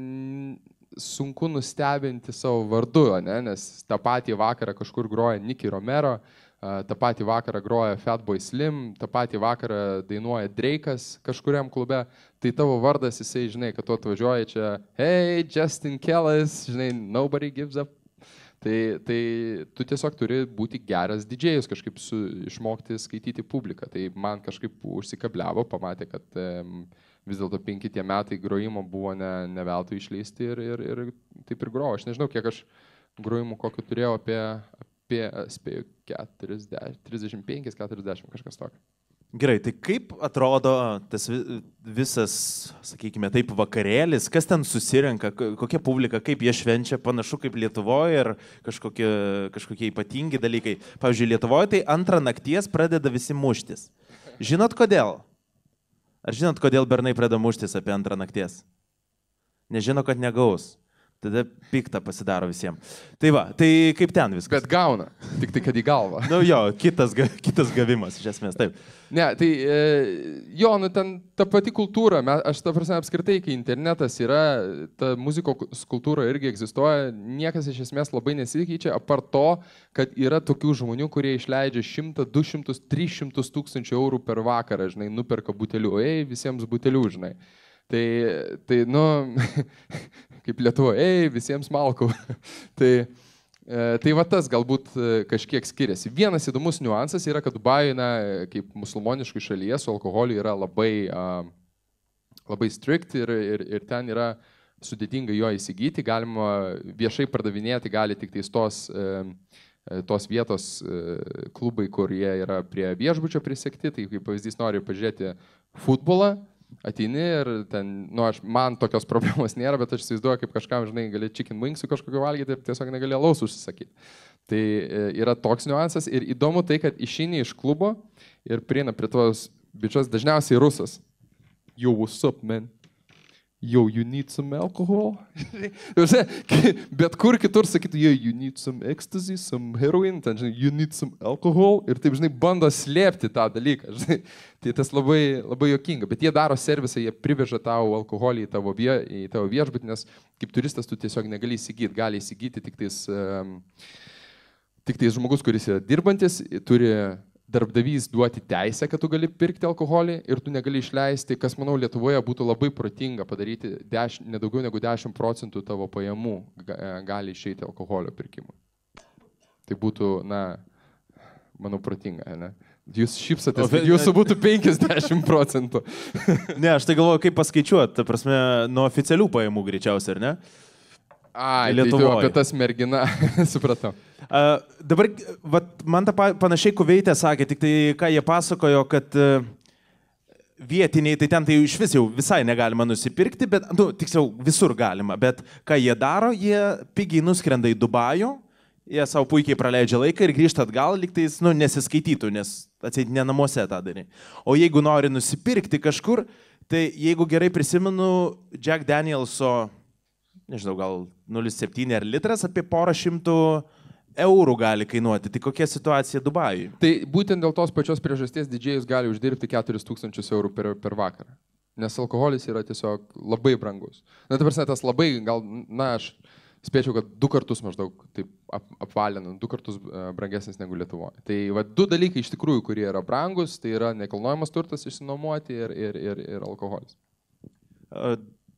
sunku nustebinti savo vardu, ne? Nes tą patį vakarą kažkur groja Nicky Romero, tą patį vakarą groja Fatboy Slim, tą patį vakarą dainuoja Drake'as kažkuriam klube, tai tavo vardas, jisai, žinai, kad tu atvažiuoji čia, hey, Justin Kellis, žinai, nobody gives up. Tai, tai tu tiesiog turi būti geras didžėjus, kažkaip su, išmokti skaityti publiką. Tai man kažkaip užsikabliavo, pamatė, kad um, vis dėlto penki tie metai grojimo buvo ne, ne veltui išleisti ir, ir, ir taip ir groju. Aš nežinau, kiek aš grojimų kokiu turėjau apie... apie, spėjau, keturiasdešimt, trisdešimt penki keturiasdešimt, kažkas tokio. Gerai, tai kaip atrodo tas visas, sakykime, taip vakarėlis, kas ten susirenka, kokia publika, kaip jie švenčia, panašu kaip Lietuvoje ir kažkokie, kažkokie ypatingi dalykai. Pavyzdžiui, Lietuvoje tai antrą nakties pradeda visi muštis. Žinot kodėl? Ar žinot, kodėl bernai pradeda muštis apie antrą nakties? Nežino, kad negaus. Tada piktą pasidaro visiems. Tai va, tai kaip ten viskas. Bet gauna, tik tai kad į galvą. Nu jo, kitas, kitas gavimas, iš esmės, taip. Ne, tai e, jo, nu ten ta pati kultūra, me, aš ta prasme apskritai, kai internetas yra, ta muzikos kultūra irgi egzistuoja, niekas iš esmės labai nesikeičia, apart to, kad yra tokių žmonių, kurie išleidžia šimtą, du šimtus, tris šimtus tūkstančių eurų per vakarą, žinai, nuperka butelių, ei, visiems butelių, žinai. Tai, tai nu, kaip Lietuva, ei, visiems malkų. tai, tai va tas galbūt kažkiek skiriasi. Vienas įdomus niuansas yra, kad Dubajuje, na, kaip musulmoniškai šalyje, su alkoholiu yra labai, labai strict ir, ir, ir ten yra sudėtinga jo įsigyti. Galima viešai pardavinėti, gali tik tais tos, tos vietos klubai, kur jie yra prie viešbučio prisekti. Tai kaip pavyzdys nori pažiūrėti futbolą, ateini ir ten, nu, aš, man tokios problemos nėra, bet aš įsivaizduoju, kaip kažkam, žinai, gali chicken wings kažkokio valgyti ir tiesiog negali alaus užsisakyti. Tai yra toks niuansas ir įdomu tai, kad išeini iš klubo ir prieina prie tos bičios, dažniausiai rusas. Yo, what's up, man? Yo, you need some alcohol? Bet kur kitur sakytų, yo, you need some ecstasy, some heroin, ten, žinai, you need some alcohol ir taip, žinai, bando slėpti tą dalyką, žinai. Tai tas labai, labai juokinga, bet jie daro servisą, jie priveža tau alkoholį į tavo, vie, į tavo viešbutį, nes kaip turistas tu tiesiog negali įsigyti, gali įsigyti tik tais, um, tik tais žmogus, kuris yra dirbantis, turi darbdavys duoti teisę, kad tu gali pirkti alkoholį ir tu negali išleisti, kas, manau, Lietuvoje būtų labai protinga padaryti, deš, nedaugiau negu dešimt procentų tavo pajamų gali išeiti alkoholio pirkimui. Tai būtų, na, manau, protinga, ne? Jūs šypsatės, kad jūsų būtų penkiasdešimt procentų. Ne, aš tai galvoju, kaip paskaičiuoti, ta prasme, nuo oficialių pajamų greičiausiai, ar ne? Ai, tai tu apie tas mergina, supratau. Uh, dabar, vat, man tą panašiai Kuveitė sakė, tik tai ką jie pasakojo, kad uh, vietiniai, tai ten tai iš vis jau visai negalima nusipirkti, bet, nu, tiksliau, visur galima, bet ką jie daro, jie pigiai nuskrenda į Dubajų, jie savo puikiai praleidžia laiką ir grįžta atgal, lyg tais, nu, nesiskaitytų, nes atseit ne namuose tą darė. O jeigu nori nusipirkti kažkur, tai jeigu gerai prisimenu, Jack Danielso, nežinau, gal nulis septyni ar litras, apie porą šimtų eurų gali kainuoti. Tai kokia situacija Dubajuje? Tai būtent dėl tos pačios priežasties didžėjus gali uždirbti keturis tūkstančius eurų per, per vakarą. Nes alkoholis yra tiesiog labai brangus. Na, ta prasme, tas labai, gal, na, aš spėčiau, kad du kartus maždaug taip ap, apvalinant, du kartus brangesnis negu Lietuvoje. Tai va, du dalykai iš tikrųjų, kurie yra brangus, tai yra nekilnojamas turtas išsinuomoti ir, ir, ir, ir alkoholis. Uh.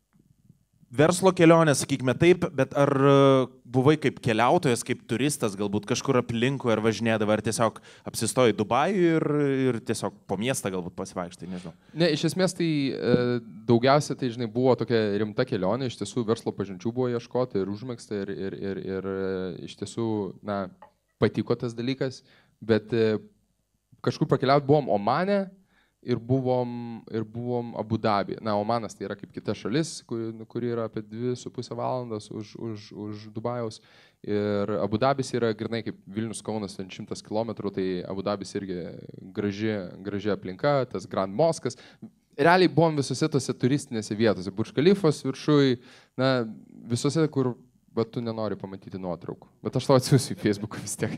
Verslo kelionė, sakykime taip, bet ar buvai kaip keliautojas, kaip turistas, galbūt kažkur aplinkui ar važinėdavai, ar tiesiog apsistoji Dubajui ir, ir tiesiog po miestą galbūt pasivaikštai, nežinau. Ne, iš esmės tai e, daugiausia tai, žinai, buvo tokia rimta kelionė, iš tiesų verslo pažinčių buvo ieškoti ir užmegzta ir, ir, ir, ir iš tiesų, na, patiko tas dalykas, bet e, kažkur pakeliauti buvom Omane, ir buvom, ir buvom Abu Dabi. Na, Omanas tai yra kaip kita šalis, kuri, kuri yra apie dvi su pusę valandos už, už, už Dubajaus. Ir Abu Dabis yra grinai kaip Vilnius Kaunas, ten šimtas kilometrų, tai Abu Dabis irgi graži, graži aplinka, tas Grand Moskas. Realiai buvom visose tose turistinėse vietose, Burj Khalifos viršui, na, visose, kur, bet tu nenori pamatyti nuotraukų. Bet aš tau atsiųsiu į Facebooką vis tiek.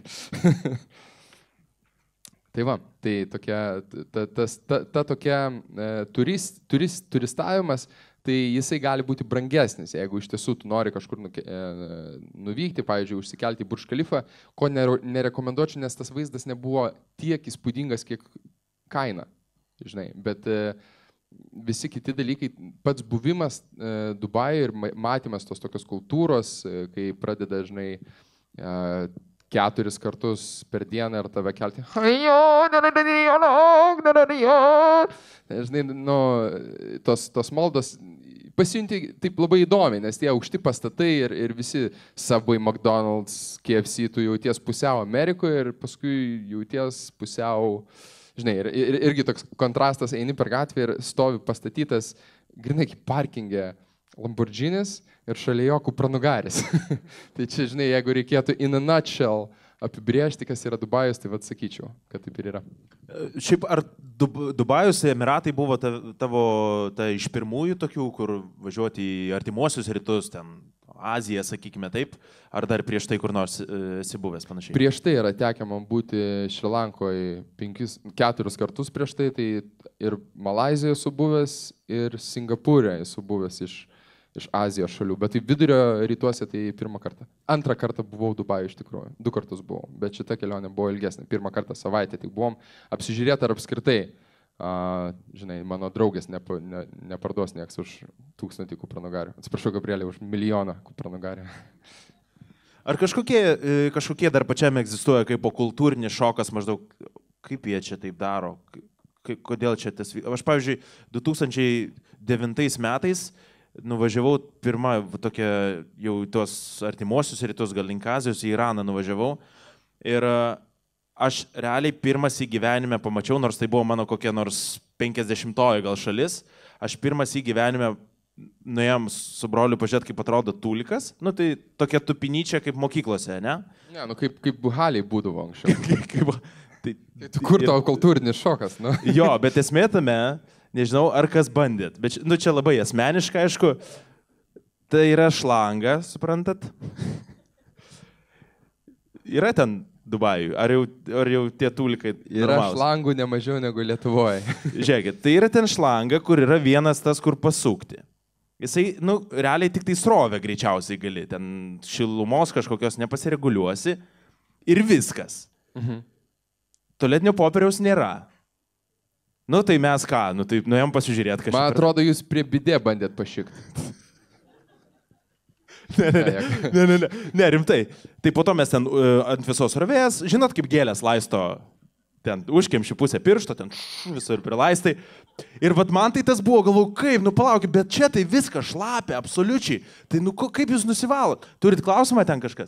Tai va, tai tokia, ta, ta, ta, ta tokia e, turist, turist, turistavimas, tai jisai gali būti brangesnis, jeigu iš tiesų tu nori kažkur nuke, e, nuvykti, pavyzdžiui, užsikelti į Burj Khalifą, ko nerekomenduočiau, nes tas vaizdas nebuvo tiek įspūdingas, kiek kaina, žinai, bet e, visi kiti dalykai, pats buvimas e, Dubajuje ir matymas tos tokios kultūros, e, kai pradeda, žinai, e, keturis kartus per dieną ir tave kelti. Žinai, nu, tos, tos maldos pasijunti taip labai įdomiai, nes tie aukšti pastatai ir, ir visi Subway, McDonald's, K F C, tu jauties pusiau Amerikoje ir paskui jauties pusiau, žinai, ir, ir, irgi toks kontrastas, eini per gatvę ir stovi pastatytas, grinai kaip parkingė, Lamborghinis ir šalia jo kupranugaris. Tai čia, žinai, jeigu reikėtų in a nutshell apibrėžti, kas yra Dubajus, tai vad sakyčiau, kad taip ir yra. Šiaip ar Dub Dubajus, Emiratai buvo ta, tavo ta iš pirmųjų tokių, kur važiuoti į artimuosius rytus, ten Aziją, sakykime taip, ar dar prieš tai kur nors esi buvęs panašiai? Prieš tai yra tekę man būti Šrilankoje penkis, keturis kartus prieš tai, tai ir Malaizijoje esu buvęs, ir Singapūre esu buvęs iš, iš Azijos šalių, bet tai vidurio rytuose tai pirmą kartą. Antrą kartą buvau Dubajuje iš tikrųjų, du kartus buvau, bet šita kelionė buvo ilgesnė, pirmą kartą savaitę tik buvom apsižiūrėti ar apskritai. Uh, žinai, mano draugės nepa, ne, neparduos nieks už tūkstantį kupranugarių. Atsiprašau, Gabrielė, už milijoną kupranugarių. Ar kažkokie, kažkokie dar pačiame egzistuoja kaip po kultūrinis šokas maždaug, kaip jie čia taip daro? Kaip, kodėl čia tas... Aš, pavyzdžiui, du tūkstančiai devintais metais nuvažiavau pirmą tokią jau tuos artimuosius rytus, gal link Azijos, į Iraną nuvažiavau. Ir aš realiai pirmas į gyvenime pamačiau, nors tai buvo mano kokia nors penkiasdešimtoji gal šalis, aš pirmas į gyvenime nuėjom su broliu pažiūrėti, kaip atrodo tūlikas. Nu tai tokia tupinyčia kaip mokyklose, ne? Ne, nu kaip, kaip buhaliai būdavo anksčiau. kaip, tai, tai, kur tavo kultūrinis šokas, nu? Jo, bet esmė tame, nežinau, ar kas bandėt, bet nu, čia labai asmeniška, aišku, tai yra šlanga, suprantat? Yra ten Dubajui, ar jau, ar jau tie tūlikai yra normalus? Šlangų nemažiau negu Lietuvoje. Žiūrėkit, tai yra ten šlanga, kur yra vienas tas, kur pasukti. Jisai, nu, realiai tik tai srovę greičiausiai gali, ten šilumos kažkokios nepasireguliuosi ir viskas. Mhm. Tualetinio popieriaus nėra. Nu, tai mes ką, nu, tai nuėjom pasižiūrėti kažką. Man atrodo, jūs prie bidė bandėt pašikti. Ne, ne, ne, ne, ne, ne, ne, rimtai. Tai po to mes ten uh, ant visos rovės, žinot, kaip gėlės laisto, ten užkemši pusę piršto, ten š, visur prilaistai. Ir vat man tai tas buvo, galvoju, kaip, nu palaukit, bet čia tai viskas šlapia, absoliučiai. Tai nu kaip jūs nusivalot? Turit klausimą ten kažkas?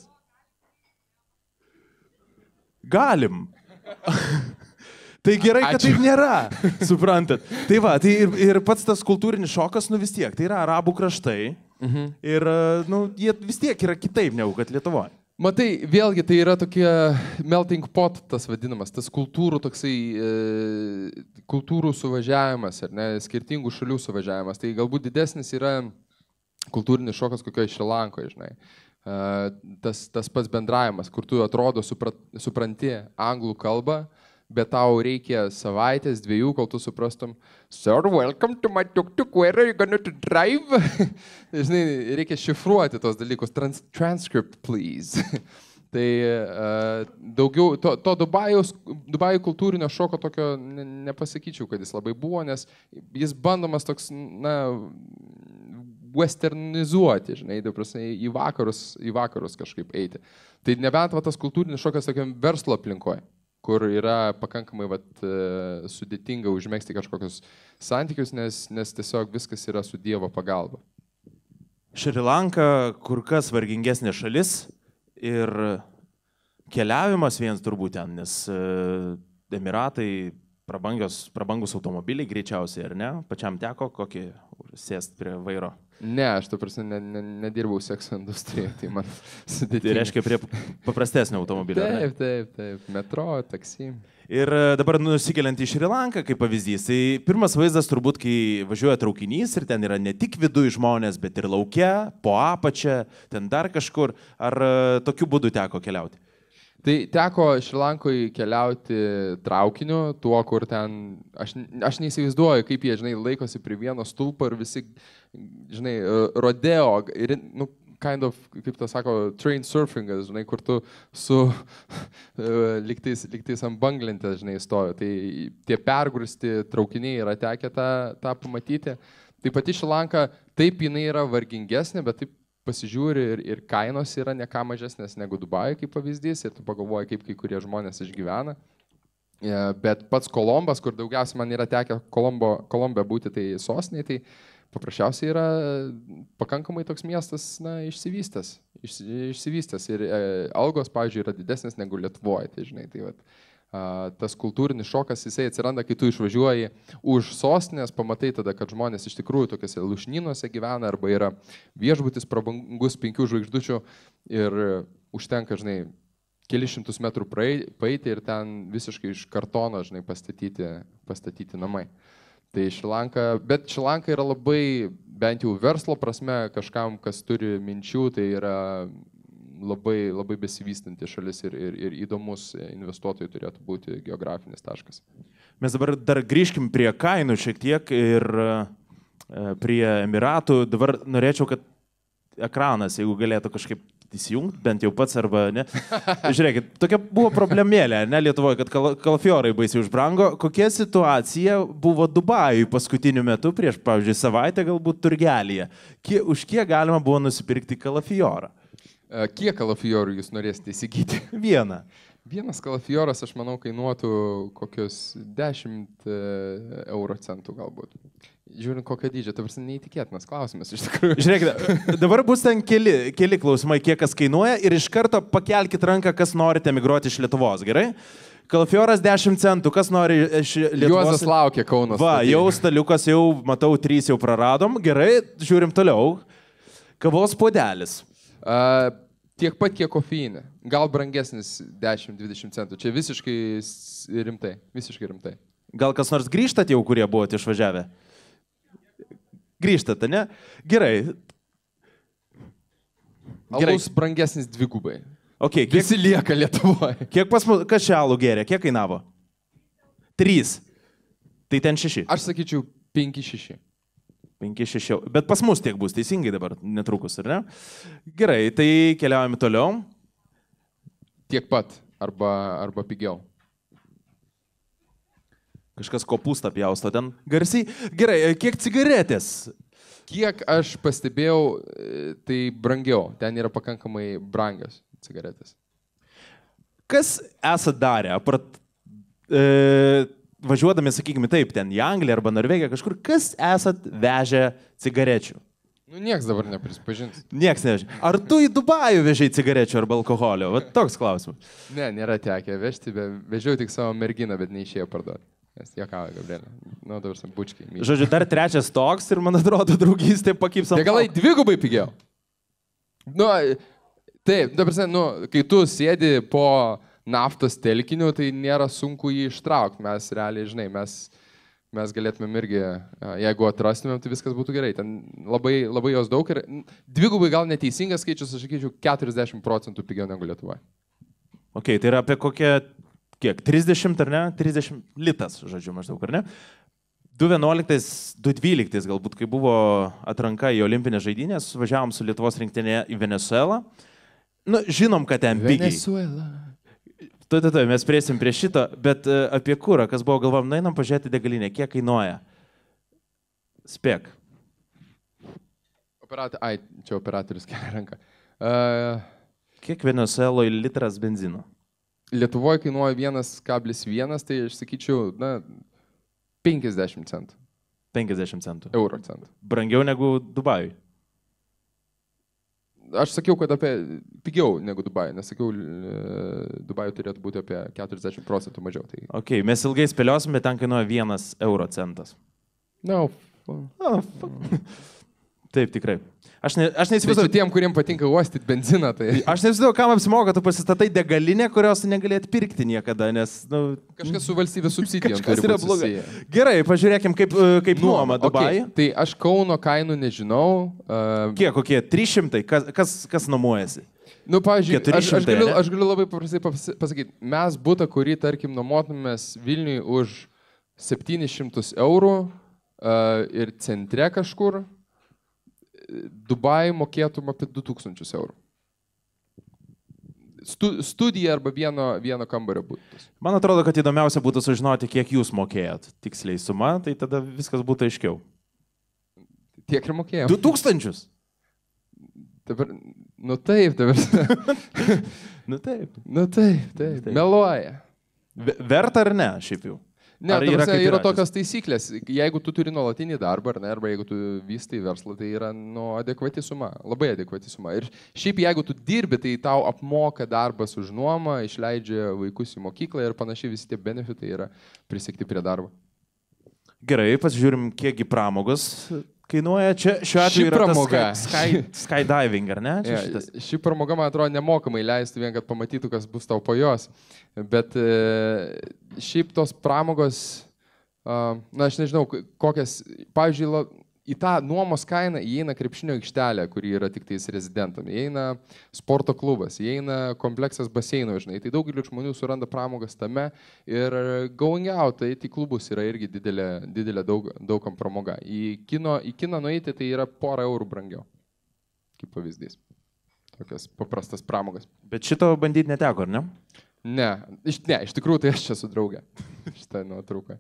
Galim. Tai gerai, kad Ačiū. Taip nėra, suprantat. Tai va, tai ir, ir pats tas kultūrinis šokas, nu vis tiek, tai yra arabų kraštai. Mhm. Ir, nu, jie vis tiek yra kitaip negu kad Lietuvoje. Matai, vėlgi tai yra tokie melting pot, tas vadinamas, tas kultūrų toksai, e, kultūrų suvažiavimas, ar ne, skirtingų šalių suvažiavimas. Tai galbūt didesnis yra kultūrinis šokas kokioje Šrilankoje, žinai. E, tas, tas pats bendravimas, kur tu atrodo suprat, supranti anglų kalbą, bet tau reikia savaitės, dviejų, kol tu suprastum, sir, welcome to my tuk-tuk, where are you gonna to drive? Žinai, reikia šifruoti tos dalykus, Trans transcript, please. Tai uh, daugiau, to, to Dubajaus, Dubajų kultūrinio šoko tokio ne, nepasakyčiau, kad jis labai buvo, nes jis bandomas toks, na, westernizuoti, žinai, prasme, į vakarus, į vakarus kažkaip eiti. Tai nebent va, tas kultūrinis šokas tokiam verslo aplinkoje, kur yra pakankamai vat, sudėtinga užmėgsti kažkokius santykius, nes, nes tiesiog viskas yra su Dievo pagalba. Šri Lanka kur kas vargingesnė šalis ir keliavimas vienas turbūt ten, nes Emiratai prabangios, prabangus automobiliai greičiausiai, ar ne? Pačiam teko kokį sėst prie vairo? Ne, aš tu prasme ne, ne, nedirbau sekso industrijoje, tai man sudėtinga. Tai reiškia prie paprastesnio automobilio. Taip, taip, taip, metro, taksi. Ir dabar nusikeliant į Šri Lanką, kaip pavyzdys, tai pirmas vaizdas turbūt, kai važiuoja traukinys ir ten yra ne tik viduje žmonės, bet ir laukia, po apačią, ten dar kažkur. Ar tokiu būdu teko keliauti? Tai teko Šri Lankoje keliauti traukiniu, tuo, kur ten, aš, aš neįsivaizduoju, kaip jie, žinai, laikosi prie vieno stulpo ir visi, žinai, rodeo, ir, nu, kind of, kaip tas sako, train surfingas, žinai, kur tu su liktais, liktais ant banglentės, žinai, stojo. Tai tie pergrūsti traukiniai yra tekę tą, tą pamatyti. Tai pati Šri Lanka, taip jinai yra vargingesnė, bet taip pasižiūri ir, ir kainos yra ne ką mažesnės negu Dubajuje, kaip pavyzdys, ir tu pagalvoji, kaip kai kurie žmonės išgyvena. Bet pats Kolombas, kur daugiausiai man yra tekę Kolombo, Kolombe būti, tai sostinė, tai paprasčiausiai yra pakankamai toks miestas, na, išsivystęs. Iš, išsivystęs ir e, algos, pavyzdžiui, yra didesnės negu Lietuvoje, tai žinai, tai vat, a, tas kultūrinis šokas, jisai atsiranda, kai tu išvažiuoji už sostinės, pamatai tada, kad žmonės iš tikrųjų tokiuose lušnynuose gyvena, arba yra viešbutis prabangus penkių žvaigždučių ir užtenka, žinai, keli šimtus metrų paeiti ir ten visiškai iš kartono, žinai, pastatyti, pastatyti namai. Tai Šri Lanka, bet Šri Lanka yra labai, bent jau verslo prasme, kažkam, kas turi minčių, tai yra labai, labai besivystanti šalis ir, ir, ir įdomus investuotojai turėtų būti geografinis taškas. Mes dabar dar grįžkim prie kainų šiek tiek ir prie Emiratų. Dabar norėčiau, kad ekranas, jeigu galėtų kažkaip įsijungti, bent jau pats arba ne. Žiūrėkit, tokia buvo problemėlė, ne, Lietuvoje, kad kal kalafiorai baisiai užbrango. Kokia situacija buvo Dubajui paskutiniu metu, prieš, pavyzdžiui, savaitę galbūt turgelyje? Kie, už kiek galima buvo nusipirkti kalafiorą? Kiek kalafiorų jūs norėsite įsigyti? Vieną. Vienas kalafioras, aš manau, kainuotų kokius dešimt euro centų galbūt. Žiūrint, kokio dydžio, tai varsi neįtikėtinas klausimas iš tikrųjų. Žiūrėkite, dabar bus ten keli, keli klausimai, kiek kas kainuoja ir iš karto pakelkit ranką, kas norite emigruoti iš Lietuvos, gerai? Kalafioras dešimt centų, kas nori iš Lietuvos? Juozas laukia Kaunas. Va, jau staliukas, jau matau, trys jau praradom, gerai, žiūrim toliau. Kavos puodelis. Uh, tiek pat, kiek kofeinė. Gal brangesnis dešimt dvidešimt centų. Čia visiškai rimtai, visiškai rimtai. Gal kas nors grįžtat jau, kurie buvote išvažiavę? Grįžtate, ne? Gerai. Alus brangesnis dvigubai. Okay, kiek... Visi lieka Lietuvoje. Kiek pas mus, kas čia alų gėrė? Kiek kainavo? Trys. Tai ten šeši. Aš sakyčiau penki šeši. Penki šeši. Bet pas mus tiek bus, teisingai dabar, netrukus, ar ne? Gerai, tai keliaujame toliau. Tiek pat, arba, arba pigiau. Kažkas kopūstą pjausto ten garsiai. Gerai, kiek cigaretės? Kiek aš pastebėjau, tai brangiau. Ten yra pakankamai brangios cigaretės. Kas esat darę? Apart, e, važiuodami, sakykime taip, ten į Angliją arba Norvegiją kažkur, kas esat vežę cigarečių? Nu, nieks dabar neprispažins. Nieks nevežė. Ar tu į Dubajų vežiai cigarečių arba alkoholio? Va, toks klausimas. Ne, nėra tekę vežti, bet vežiau tik savo merginą, bet neišėjo parduoti. Nes jokavo, Gabrielė. Nu, dabar sam bučkiai. Myli. Žodžiu, dar trečias toks ir, man atrodo, draugystė pakyps ant... Degalai dvigubai pigiau. Nu, taip, dabar, nu, kai tu sėdi po naftos telkiniu, tai nėra sunku jį ištraukti. Mes realiai, žinai, mes, mes galėtumėm irgi, jeigu atrastumėm, tai viskas būtų gerai. Ten labai, labai jos daug ir dvigubai gal neteisingas skaičius, aš sakyčiau, keturiasdešimt procentų pigiau negu Lietuvoje. Ok, tai yra apie kokią... Kiek? trisdešimt ar ne? trisdešimt litas, žodžiu, maždaug, ar ne? du vienuoliktais, du dvyliktais galbūt, kai buvo atranka į olimpinės žaidynės, važiavom su Lietuvos rinktinė į Venezuelą. Nu, žinom, kad ten pigiai. Venezuela. Tu, tu, tu, mes priesim prie šito, bet uh, apie kurą, kas buvo galvom, na, einam pažiūrėti degalinę, kiek kainuoja? Spėk. Operator... Ai, čia operatorius kelia ranką. Uh... Kiek Venezueloje litras benzino? Lietuvoje kainuoja vienas kablis vienas, tai aš sakyčiau, na, penkiasdešimt centų. penkiasdešimt centų. Euro centų. Brangiau negu Dubajui. aš sakiau, kad apie pigiau negu Dubajų, nes sakiau, Dubajų turėtų būti apie keturiasdešimt procentų mažiau. Tai... Ok, mes ilgai spėliosim, bet ten kainuoja vienas euro centas. No. Oh, taip, tikrai. Aš, ne, aš neįsivaizduoju. Tai tiem, kuriems patinka uostyti benziną, tai... Aš neįsivaizduoju, kam apsimoka, tu pasistatai degalinę, kurios tu negalėt pirkti niekada, nes... Nu, kažkas su valstybės subsidijom kažkas yra blogai. Gerai, pažiūrėkim, kaip, kaip nuoma Dubajai. Okay. Tai aš Kauno kainų nežinau. Uh... Kiek, kokie? trys šimtai? Kas, kas, kas nuomojasi? Nu, pavyzdžiui, aš, aš, galiu, aš galiu labai paprastai pasakyti. Mes butą, kurį, tarkim, nuomotumės Vilniui už septynis šimtus eurų uh, ir centre kažkur, Dubai mokėtum apie du tūkstančius eurų. Stu, studija arba vieno, vieno kambario būtų. Man atrodo, kad įdomiausia būtų sužinoti, kiek jūs mokėjot. Tiksliai suma, tai tada viskas būtų aiškiau. Tiek ir mokėjom. Du tūkstančius? Dabar, nu taip, dabar. nu taip. Nu taip, taip, taip. Meluoja. Verta ar ne, šiaip jau? Ne, Ar yra, yra, yra yra tokios taisyklės. Jeigu tu turi nuolatinį darbą, ar ne, arba jeigu tu vystai verslą, tai yra nu, adekvati suma, labai adekvati suma. Ir šiaip jeigu tu dirbi, tai tau apmoka darbas už nuomą, išleidžia vaikus į mokyklą ir panašiai visi tie benefitai yra prisikti prie darbo. Gerai, pasižiūrim, kiekgi pramogos kainuoja. Čia šiuo atveju yra pramoga. Sky, skydiving, ar ne? Ja, ši pramoga, man atrodo, nemokamai leistų vien, kad pamatytų, kas bus tau po jos. Bet e, šiaip tos pramogos, a, na, aš nežinau, kokias, pavyzdžiui, į tą nuomos kainą įeina krepšinio aikštelė, kuri yra tik tais rezidentam, įeina sporto klubas, įeina kompleksas baseino, žinai, tai daugelį žmonių suranda pramogas tame ir going out, tai į klubus yra irgi didelė, didelė daug, daugam pramoga. Į kino, į kiną nueiti tai yra porą eurų brangiau, kaip pavyzdys. Tokias paprastas pramogas. Bet šito bandyti neteko, ar ne? Ne, iš, ne, iš tikrųjų tai aš čia su draugė. Šitą nuotrauką.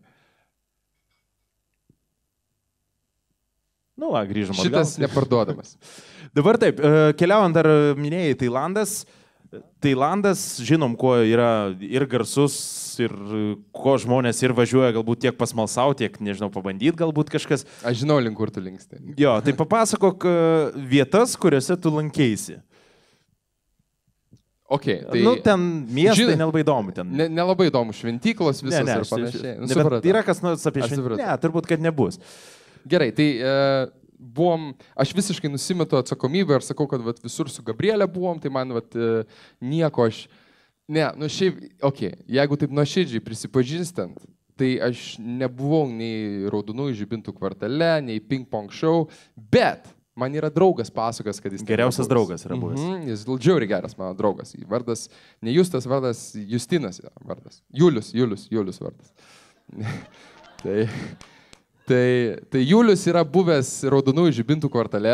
Nu, va, grįžom. Šitas atgal. Neparduodamas. Dabar taip, keliaujant dar minėjai Tailandas. Tailandas, žinom, kuo yra ir garsus, ir ko žmonės ir važiuoja galbūt tiek pasmalsauti, tiek, nežinau, pabandyti galbūt kažkas. Aš žinau, link kur tu linksti. Jo, tai papasakok vietas, kuriuose tu lankeisi. Okay, tai nu, ten miestai žin... nelabai įdomu. Ten. Ne, nelabai įdomu, šventyklos visas ne, ne, ir panašiai. Nu, ne, yra kas nors apie šventyklas? Ne, turbūt, kad nebus. Gerai, tai e, buvom, aš visiškai nusimetu atsakomybę ir sakau, kad vat, visur su Gabrielė buvom, tai man vat, e, nieko aš... Ne, nu šiaip, okei, okay, jeigu taip nuoširdžiai prisipažįstant, tai aš nebuvau nei Raudonųjų žibintų kvartale, nei ping-pong show, bet man yra draugas pasakas, kad jis... Geriausias draugas yra buvęs. Mm-hmm, jis džiauriai geras mano draugas. Vardas, ne Justas, vardas Justinas vardas. Julius, Julius, Julius vardas. tai... Tai, tai Julius yra buvęs Raudonųjų žibintų kvartale,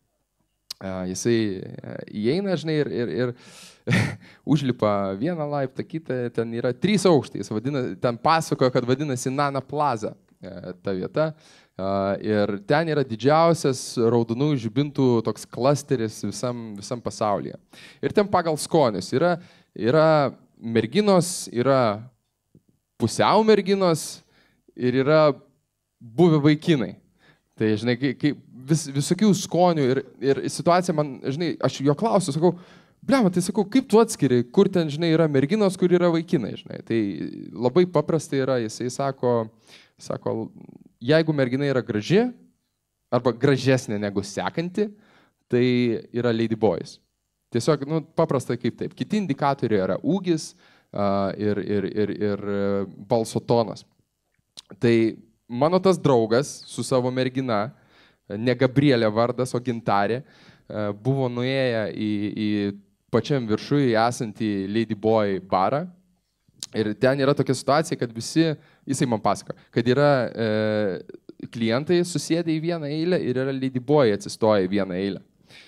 jisai įeina, žinai, ir, ir, ir užlipa vieną laiptą, kitą, ten yra trys aukštai, jis vadina, ten pasakoja, kad vadinasi Nana Plaza ta vieta, ir ten yra didžiausias Raudonųjų žibintų toks klasteris visam, visam pasaulyje. Ir ten pagal skonius yra, yra merginos, yra pusiau merginos ir yra buvę vaikinai. Tai, žinai, kai, vis, visokių skonių ir, ir situacija man, žinai, aš jo klausiu, sakau, blema, tai sakau, kaip tu atskiri, kur ten, žinai, yra merginos, kur yra vaikinai, žinai. Tai labai paprastai yra, jisai sako, sako, jeigu mergina yra graži, arba gražesnė negu sekanti, tai yra ladyboys. Tiesiog, nu, paprastai kaip taip. Kiti indikatoriai yra ūgis uh, ir, ir, ir, ir balso tonas. Tai mano tas draugas su savo mergina, ne Gabrielė vardas, o Gintarė, buvo nuėję į, į pačiam viršui esantį Ladyboy barą. Ir ten yra tokia situacija, kad visi, jisai man pasako, kad yra e, klientai susėdę į vieną eilę ir yra Ladyboy atsistoję į vieną eilę.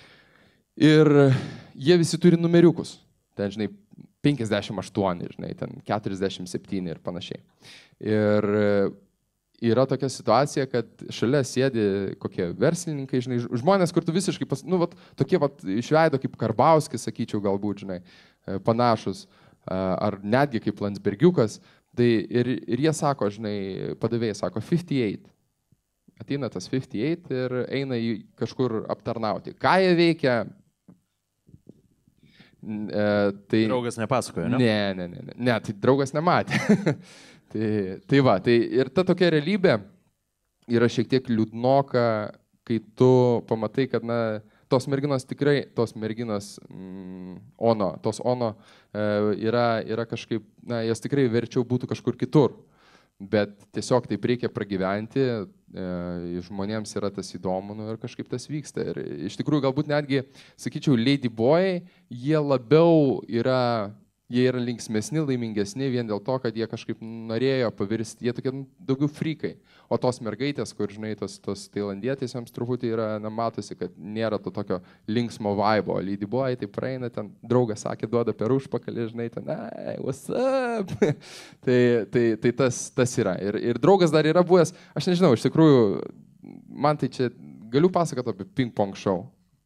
Ir jie visi turi numeriukus. Ten, žinai, penkiasdešimt aštuoni, žinai, ten keturiasdešimt septyni ir panašiai. Ir yra tokia situacija, kad šalia sėdi kokie verslininkai, žinai, žmonės, kur tu visiškai, pas, nu, vat, tokie vat, išveido kaip Karbauskis, sakyčiau, galbūt, žinai, panašus, ar netgi kaip Landsbergiukas, tai ir, ir jie sako, žinai, padavėjai sako fifty-eight. Ateina tas fifty-eight ir eina į kažkur aptarnauti. Ką jie veikia, Tai... Draugas nepasakojo, ne? Ne, ne, ne, ne, ne tai draugas nematė. tai, tai va, tai ir ta tokia realybė yra šiek tiek liūdnoka, kai tu pamatai, kad, na, tos merginos tikrai, tos merginos mm, ono, tos ono e, yra, yra kažkaip, na, jas tikrai verčiau būtų kažkur kitur. Bet tiesiog taip reikia pragyventi, e, žmonėms yra tas įdomu, nu, ir kažkaip tas vyksta. Ir iš tikrųjų galbūt netgi, sakyčiau, Ladyboy, jie labiau yra, jie yra linksmesni, laimingesni vien dėl to, kad jie kažkaip norėjo pavirsti, jie tokie daugiau frikai. O tos mergaitės, kur, žinai, tos, tos tailandietės, joms truputį yra, na, matosi, kad nėra to tokio linksmo vaibo. Ladyboy, tai praeina, ten draugas sakė, duoda per užpakalį, žinai, ten, ai, what's up? tai tai, tai tas, tas yra. Ir, ir draugas dar yra buvęs, aš nežinau, iš tikrųjų, man tai čia, galiu pasakoti apie ping-pong show.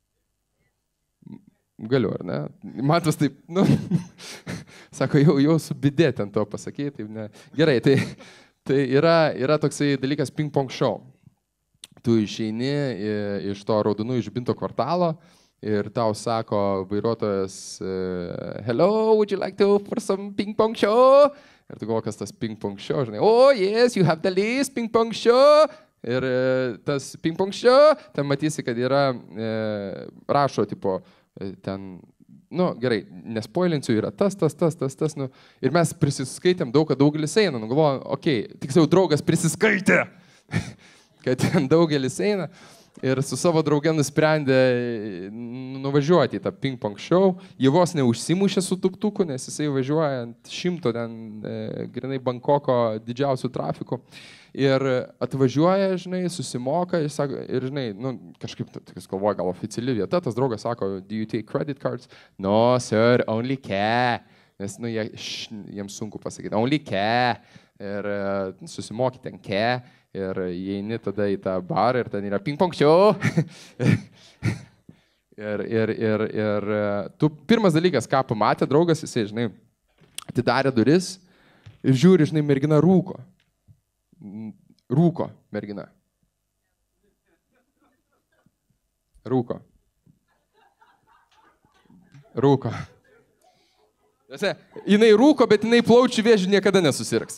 Galiu, ar ne? Matos taip, nu, sako, jau, jau su bidė ten to pasakyti, taip ne. Gerai, tai, tai yra, yra toksai dalykas ping-pong show. Tu išeini iš to raudonų išbinto kvartalo ir tau sako vairuotojas, hello, would you like to for some ping-pong show? Ir tu galvoji, kas tas ping-pong show, žinai, oh yes, you have the list, ping-pong show. Ir tas ping-pong show, ten matysi, kad yra, e, rašo, tipo, ten, nu, gerai, nespoilinsiu, yra tas, tas, tas, tas, tas, nu, ir mes prisiskaitėm daug, kad daugelis eina, nu, galvojom, okei, okay, tiksliau draugas prisiskaitė, kad ten daugelis eina ir su savo drauge nusprendė nuvažiuoti į tą ping-pong show, jie vos neužsimušė su tuktuku, nes jisai važiuoja ant šimto ten, e, grinai Bankoko didžiausių trafikų. Ir atvažiuoja, žinai, susimoka ir, sako, ir žinai, nu, kažkaip, tokias galvoja, gal oficiali vieta, tas draugas sako, do you take credit cards? No, sir, only cash. Nes, nu, jie, š, jiems sunku pasakyti, only cash. Ir susimoki ten cash. Ir įeini tada į tą barą ir ten yra ping-pong show. ir, ir, ir, ir tu pirmas dalykas, ką pamatė draugas, jisai, žinai, atidarė duris ir žiūri, žinai, mergina rūko. Rūko mergina. Rūko. Rūko. Jinai rūko, bet jinai plaučių vėžių niekada nesusirgs.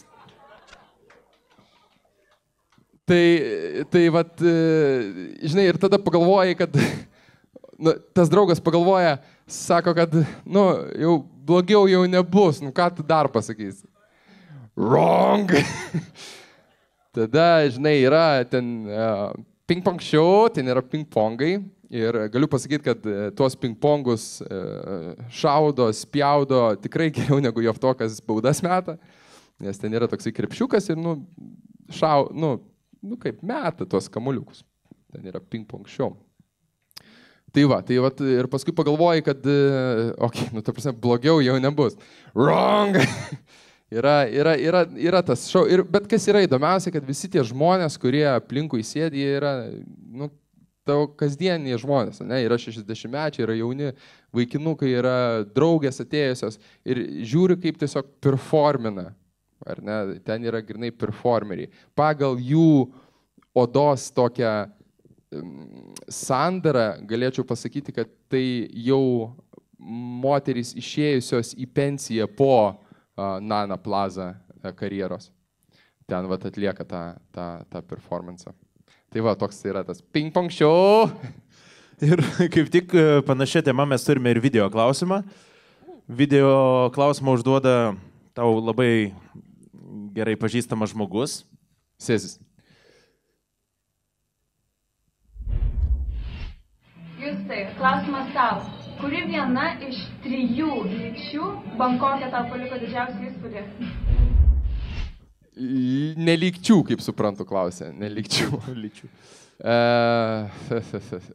Tai, tai vat, žinai, ir tada pagalvojai, kad nu, tas draugas pagalvoja, sako, kad, nu, jau blogiau jau nebus, nu, ką tu dar pasakysi? Wrong! Tada, žinai, yra ten uh, ping-pong show, ten yra ping-pongai ir galiu pasakyti, kad uh, tuos ping-pongus uh, šaudo, spjaudo tikrai geriau negu Javtokas baudas meta, nes ten yra toksai krepšiukas ir, nu, šau, nu, nu, kaip meta tuos kamuliukus. Ten yra ping-pong show. Tai va, tai va, ir paskui pagalvoji, kad, okei, okay, nu, ta prasme, blogiau jau nebus. Wrong! yra, yra, yra, yra tas show. Ir, bet kas yra įdomiausia, kad visi tie žmonės, kurie aplinkui sėdi, jie yra, nu, tavo kasdieniai žmonės, ne? Yra šešiasdešimtmečiai, yra jauni vaikinukai, yra draugės atėjusios ir žiūri, kaip tiesiog performina. Ar ne? Ten yra grinai performeriai. Pagal jų odos tokią sandarą galėčiau pasakyti, kad tai jau moterys išėjusios į pensiją po uh, Nana Plaza karjeros. Ten vat atlieka tą, tą, tą performansą. Tai va, toks yra tas ping-pong show. Ir kaip tik panašia tema mes turime ir video klausimą. Video klausimą užduoda tau labai gerai pažįstamas žmogus. Sėsis. Justai, klausimas tau. Kuri viena iš trijų lygčių Bankoke tau paliko didžiausią įspūdį? Nelygčių, kaip suprantu, klausė. Nelygčių. Lyčių. Uh,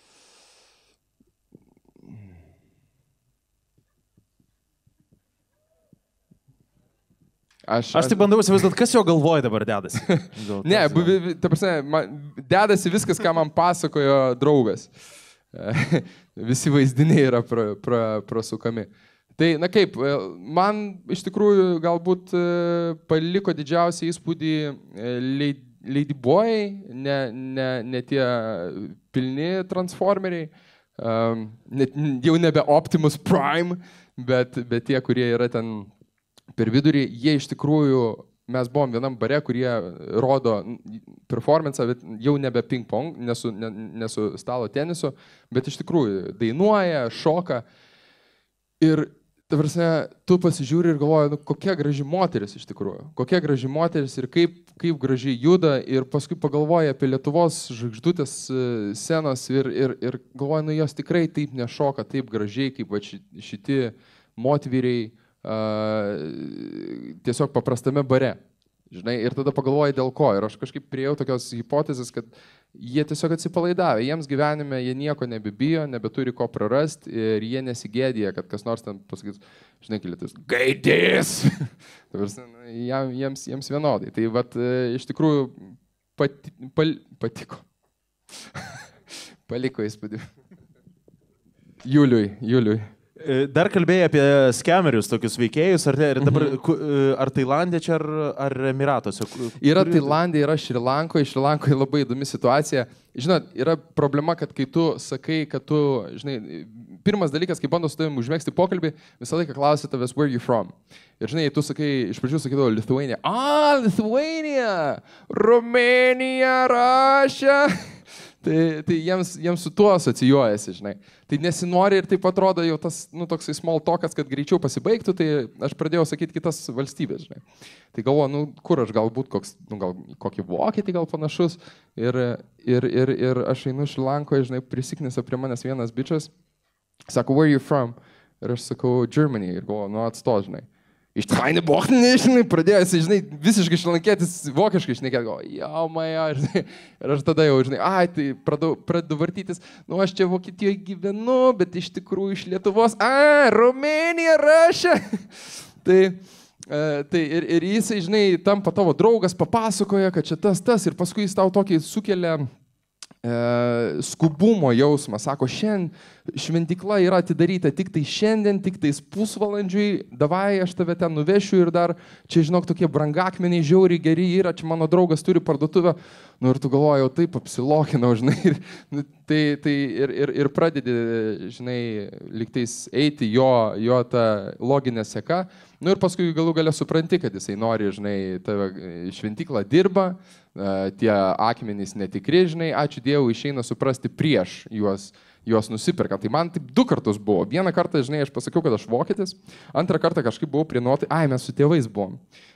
Aš, aš tai bandau įsivaizduoti, kas jo galvoja dabar dedasi. Ne, ta prasme, man, dedasi viskas, ką man pasakojo draugas. Visi vaizdiniai yra pra, pra, prasukami. Tai, na kaip, man iš tikrųjų galbūt paliko didžiausią įspūdį Ladyboy, ne, ne, ne tie pilni transformeriai. um, net, jau nebe Optimus Prime, bet, bet tie, kurie yra ten per vidurį, jie iš tikrųjų, mes buvom vienam bare, kurie rodo performance, bet jau nebe ping-pong, nesu, ne, nesu stalo tenisu, bet iš tikrųjų dainuoja, šoka. Ir ta prasme, tu pasižiūri ir galvoji, nu, kokia graži moteris iš tikrųjų, kokia graži moteris ir kaip, kaip gražiai juda ir paskui pagalvoji apie Lietuvos žvaigždutės scenos ir, ir, ir galvoji, nu jos tikrai taip nešoka, taip gražiai, kaip va, šiti motviriai uh, tiesiog paprastame bare. Žinai, ir tada pagalvoji dėl ko. Ir aš kažkaip priejau tokios hipotezės, kad jie tiesiog atsipalaidavę. Jiems gyvenime jie nieko nebebijo, nebeturi ko prarasti ir jie nesigėdija, kad kas nors ten pasakys, žinai, kilėtis, gaidės. jiems, jiems vienodai. Tai vat, iš tikrųjų pati, pal, patiko. Paliko įspūdį. Juliui, Juliui. Dar kalbėjai apie skemerius, tokius veikėjus, ar, ar, dabar, ar Tailandė čia, ar, ar Emiratuose? Yra Tailandė, yra Šrilankoje, Šrilankoje labai įdomi situacija. Žinot, yra problema, kad kai tu sakai, kad tu, žinai, pirmas dalykas, kai bando su tavimi užmėgsti pokalbį, visą laiką klausia tavęs, where you from? Ir žinai, tu sakai, iš pradžių sakydavo Lithuania. Ah, Lithuania! Romania, Russia! Tai, tai jiems, jiems su tuo asocijuojasi, žinai. Tai nesinori ir taip atrodo jau tas, nu, toksai small talkas, kad greičiau pasibaigtų, tai aš pradėjau sakyti kitas valstybės, žinai. Tai galvoju, nu, kur aš galbūt koks, nu, gal kokį vokietį gal panašus. Ir, ir, ir, ir aš einu Šrilankoje, žinai, prisiknisa prie manęs vienas bičas. Sako, where are you from? Ir aš sakau, Germany. Ir galvoju, nu, atsto, žinai. Iš trainį bochninį, žinai, pradėjo, žinai, visiškai šrilankietis vokiškai, žinai, kad galvoju, jau, maja, žinai, ir aš tada jau, žinai, ai, tai pradedu vartytis, nu, aš čia Vokietijoje gyvenu, bet iš tikrųjų iš Lietuvos, a, Rumenija, Russia. tai, tai ir, ir jisai, žinai, tampa tavo draugas, papasakoja, kad čia tas, tas, ir paskui jis tau tokį sukelia skubumo jausmą, sako, šiandien šventykla yra atidaryta tik tai šiandien, tik tais pusvalandžiui, davai aš tave ten nuvešiu ir dar čia, žinok, tokie brangakmeniai žiauriai geri yra, čia mano draugas turi parduotuvę, nu ir tu galvoji, jau taip apsilokinau, žinai, ir, nu, tai, tai ir, ir, ir pradedi, žinai, lygtais eiti jo, jo tą loginę seką, nu ir paskui galų gale supranti, kad jisai nori, žinai, tave šventyklą dirba, tie akmenys netikri, žinai, ačiū Dievui, išeina suprasti prieš juos, juos nusipirka. Tai man taip du kartus buvo. Vieną kartą, žinai, aš pasakiau, kad aš vokietis, antrą kartą kažkaip buvau prie nuotai, ai, mes su tėvais buvom.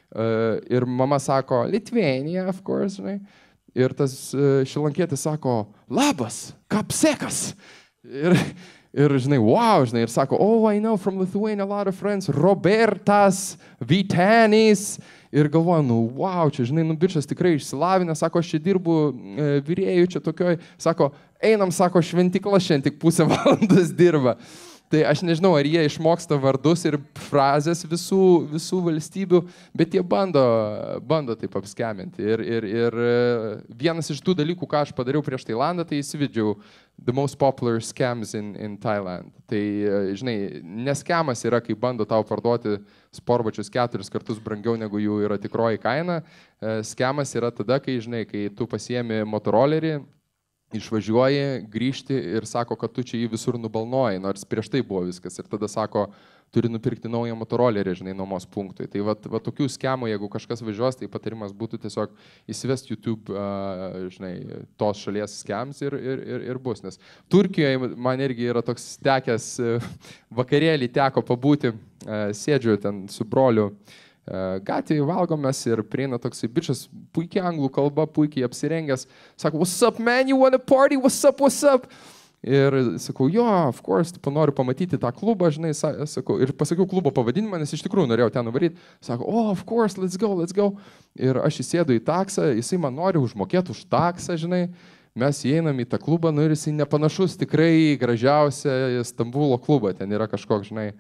Ir mama sako, Lithuania, of course, žinai. Ir tas šrilankietis sako, labas, kapsekas. Ir, ir, žinai, wow, žinai, ir sako, oh, I know from Lithuania a lot of friends, Robertas, Vytenis. Ir galvoju, nu, wow, čia, žinai, nu, bičas tikrai išsilavinę, sako, aš čia dirbu e, vyrėjų, čia tokioj, sako, einam, sako, šventykla šiandien tik pusę valandos dirba. Tai aš nežinau, ar jie išmoksta vardus ir frazės visų, visų valstybių, bet jie bando, bando taip apskeminti. Ir, ir, ir vienas iš tų dalykų, ką aš padariau prieš Tailandą, tai įsividžiau the most popular scams in, in Thailand. Tai, žinai, neskemas yra, kai bando tau parduoti sportbačius keturis kartus brangiau negu jų yra tikroji kaina. Skemas yra tada, kai, žinai, kai tu pasiemi motorolerį, išvažiuoji, grįžti ir sako, kad tu čia jį visur nubalnoji, nors prieš tai buvo viskas. Ir tada sako, turi nupirkti naują motorolerį, žinai, nuomos punktui. Tai va, va tokių skemų, jeigu kažkas važiuos, tai patarimas būtų tiesiog įsivesti YouTube, uh, žinai, tos šalies skems ir, ir, ir, ir bus. Nes Turkijoje man irgi yra toks tekęs uh, vakarėlį teko pabūti, uh, sėdžiu ten su broliu. Gatvėje valgomės ir prieina toksai bičas, puikiai anglų kalba, puikiai apsirengęs, sako, what's up, man, you wanna party, what's up, what's up? Ir sakau, jo, of course, tipo, noriu pamatyti tą klubą, žinai, sakau, ir pasakiau klubo pavadinimą, nes iš tikrųjų norėjau ten nuvaryti, sako, oh, of course, let's go, let's go. Ir aš įsėdu į taksą, jisai man nori užmokėti už taksą, žinai, mes įeinam į tą klubą, nu ir jisai nepanašus tikrai gražiausią Stambulo klubą, ten yra kažkoks, žinai,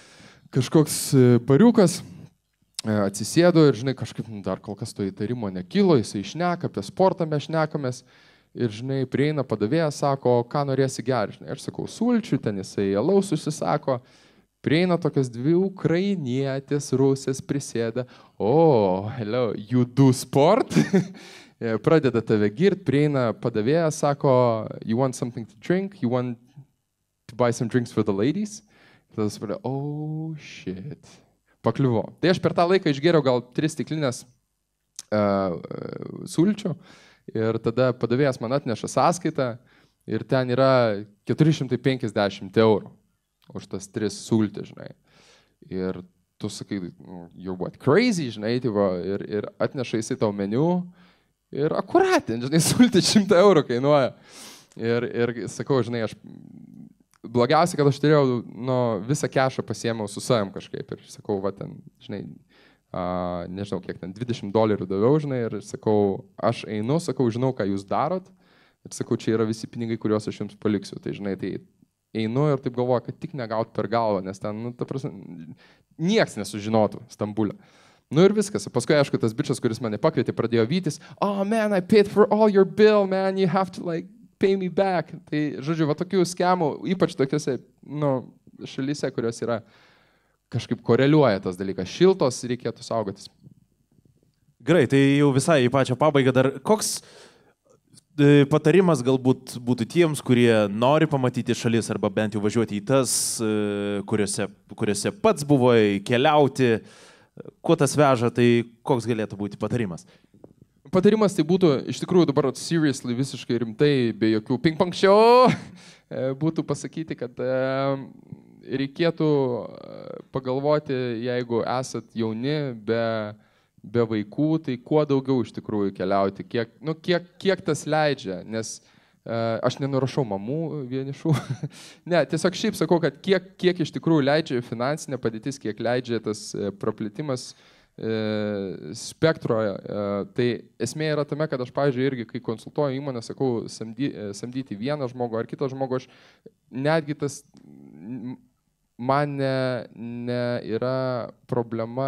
kažkoks bariukas. Atsisėdu ir, žinai, kažkaip dar kol kas to įtarimo nekilo, jisai šneka, apie sportą mes šnekamės ir, žinai, prieina padavėjas, sako, ką norėsi gerti, žinai, aš sakau, sulčių, ten jisai alaus užsisako, prieina tokias dvi ukrainietės, rusės prisėda, oh, hello, you do sport? Pradeda tave girt, prieina padavėjas, sako, you want something to drink, you want to buy some drinks for the ladies. Tada supratau, oh shit. Pakliuvo. Tai aš per tą laiką išgėriau gal tris stiklinės uh, uh, sulčių ir tada padavėjas man atneša sąskaitą ir ten yra keturi šimtai penkiasdešimt eurų už tas tris sultis, žinai. Ir tu sakai, you're what, crazy, žinai, tyvo, ir, ir atneša jisai tau meniu ir akuratin, žinai, sultis šimtą eurų kainuoja. Ir, ir sakau, žinai, aš blogiausia, kad aš turėjau nu, visą kešą pasiėmiau su savim kažkaip ir sakau, va ten, žinai, a, nežinau, kiek ten, dvidešimt dolerių daviau, žinai, ir sakau, aš einu, sakau, žinau, ką jūs darot ir sakau, čia yra visi pinigai, kuriuos aš jums paliksiu. Tai, žinai, tai einu ir taip galvoju, kad tik negaut per galvą, nes ten, nu, ta prasme, nieks nesužinotų Stambulę. Nu ir viskas. Paskui, aišku, tas bičas, kuris mane pakvietė, pradėjo vytis, oh man, I paid for all your bill, man, you have to like pay me back. Tai, žodžiu, va tokių skemų, ypač tokiuose, nu, šalyse, kurios yra kažkaip koreliuoja tas dalykas. Šiltos reikėtų saugotis. Gerai, tai jau visai į pačią pabaigą dar. Koks patarimas galbūt būtų tiems, kurie nori pamatyti šalis arba bent jau važiuoti į tas, kuriuose, kuriuose pats buvo, keliauti, kuo tas veža, tai koks galėtų būti patarimas? Patarimas tai būtų, iš tikrųjų dabar seriously, visiškai rimtai, be jokių ping-pong show, būtų pasakyti, kad reikėtų pagalvoti, jeigu esat jauni, be, be vaikų, tai kuo daugiau iš tikrųjų keliauti, kiek, nu, kiek, kiek tas leidžia, nes aš nenurašau mamų vienišų. Ne, tiesiog šiaip sakau, kad kiek, kiek iš tikrųjų leidžia finansinė padėtis, kiek leidžia tas praplėtimas spektro, tai esmė yra tame, kad aš, pavyzdžiui, irgi, kai konsultuoju įmonę, sakau, samdy, samdyti vieną žmogų ar kitą žmogų, aš netgi tas, man ne, ne yra problema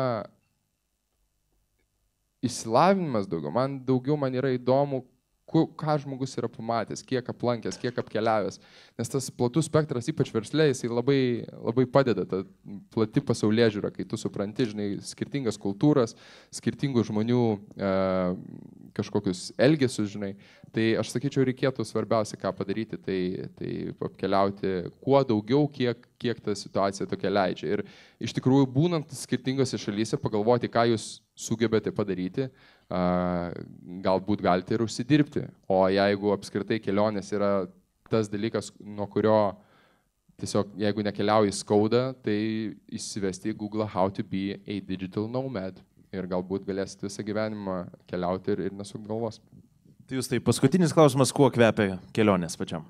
išsilavinimas daugiau, man daugiau man yra įdomu, ką žmogus yra pamatęs, kiek aplankęs, kiek apkeliavęs. Nes tas platus spektras, ypač verslė, jisai labai, labai padeda, ta plati pasaulėžiūra, kai tu supranti, žinai, skirtingas kultūras, skirtingų žmonių e, kažkokius elgesius, žinai. Tai aš sakyčiau, reikėtų svarbiausia, ką padaryti, tai, tai apkeliauti kuo daugiau, kiek, kiek ta situacija tokia leidžia. Ir iš tikrųjų, būnant skirtingose šalyse, pagalvoti, ką jūs sugebėte padaryti, galbūt galite ir užsidirbti. O jeigu apskritai kelionės yra tas dalykas, nuo kurio tiesiog, jeigu nekeliauji skauda, tai įsivesti į Google how to be a digital nomad. Ir galbūt galėsite visą gyvenimą keliauti ir, ir nesukti galvos. Tai jūs tai paskutinis klausimas, kuo kvepia kelionės pačiam?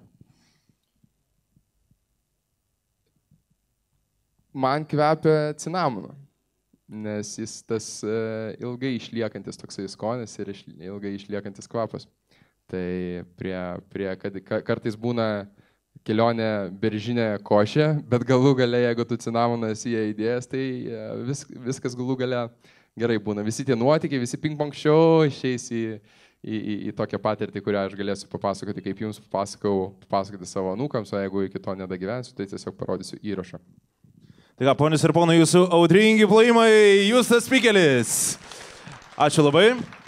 Man kvepia cinamonu. Nes jis tas uh, ilgai išliekantis toksai skonis ir iš, ilgai išliekantis kvapas. Tai prie, prie kad kartais būna kelionė beržinė košė, bet galų gale, jeigu tu cinamoną esi įdėjęs, tai uh, vis, viskas galų gale gerai būna. Visi tie nuotykiai, visi ping-pong show išeis į, į, į, į tokią patirtį, kurią aš galėsiu papasakoti, kaip jums papasakau, papasakoti savo anūkams, o jeigu iki to nedagyvensiu, tai tiesiog parodysiu įrašą. Tai ką, ponios ir ponai, jūsų audringi plojimai, Justas Pikelis. Ačiū labai.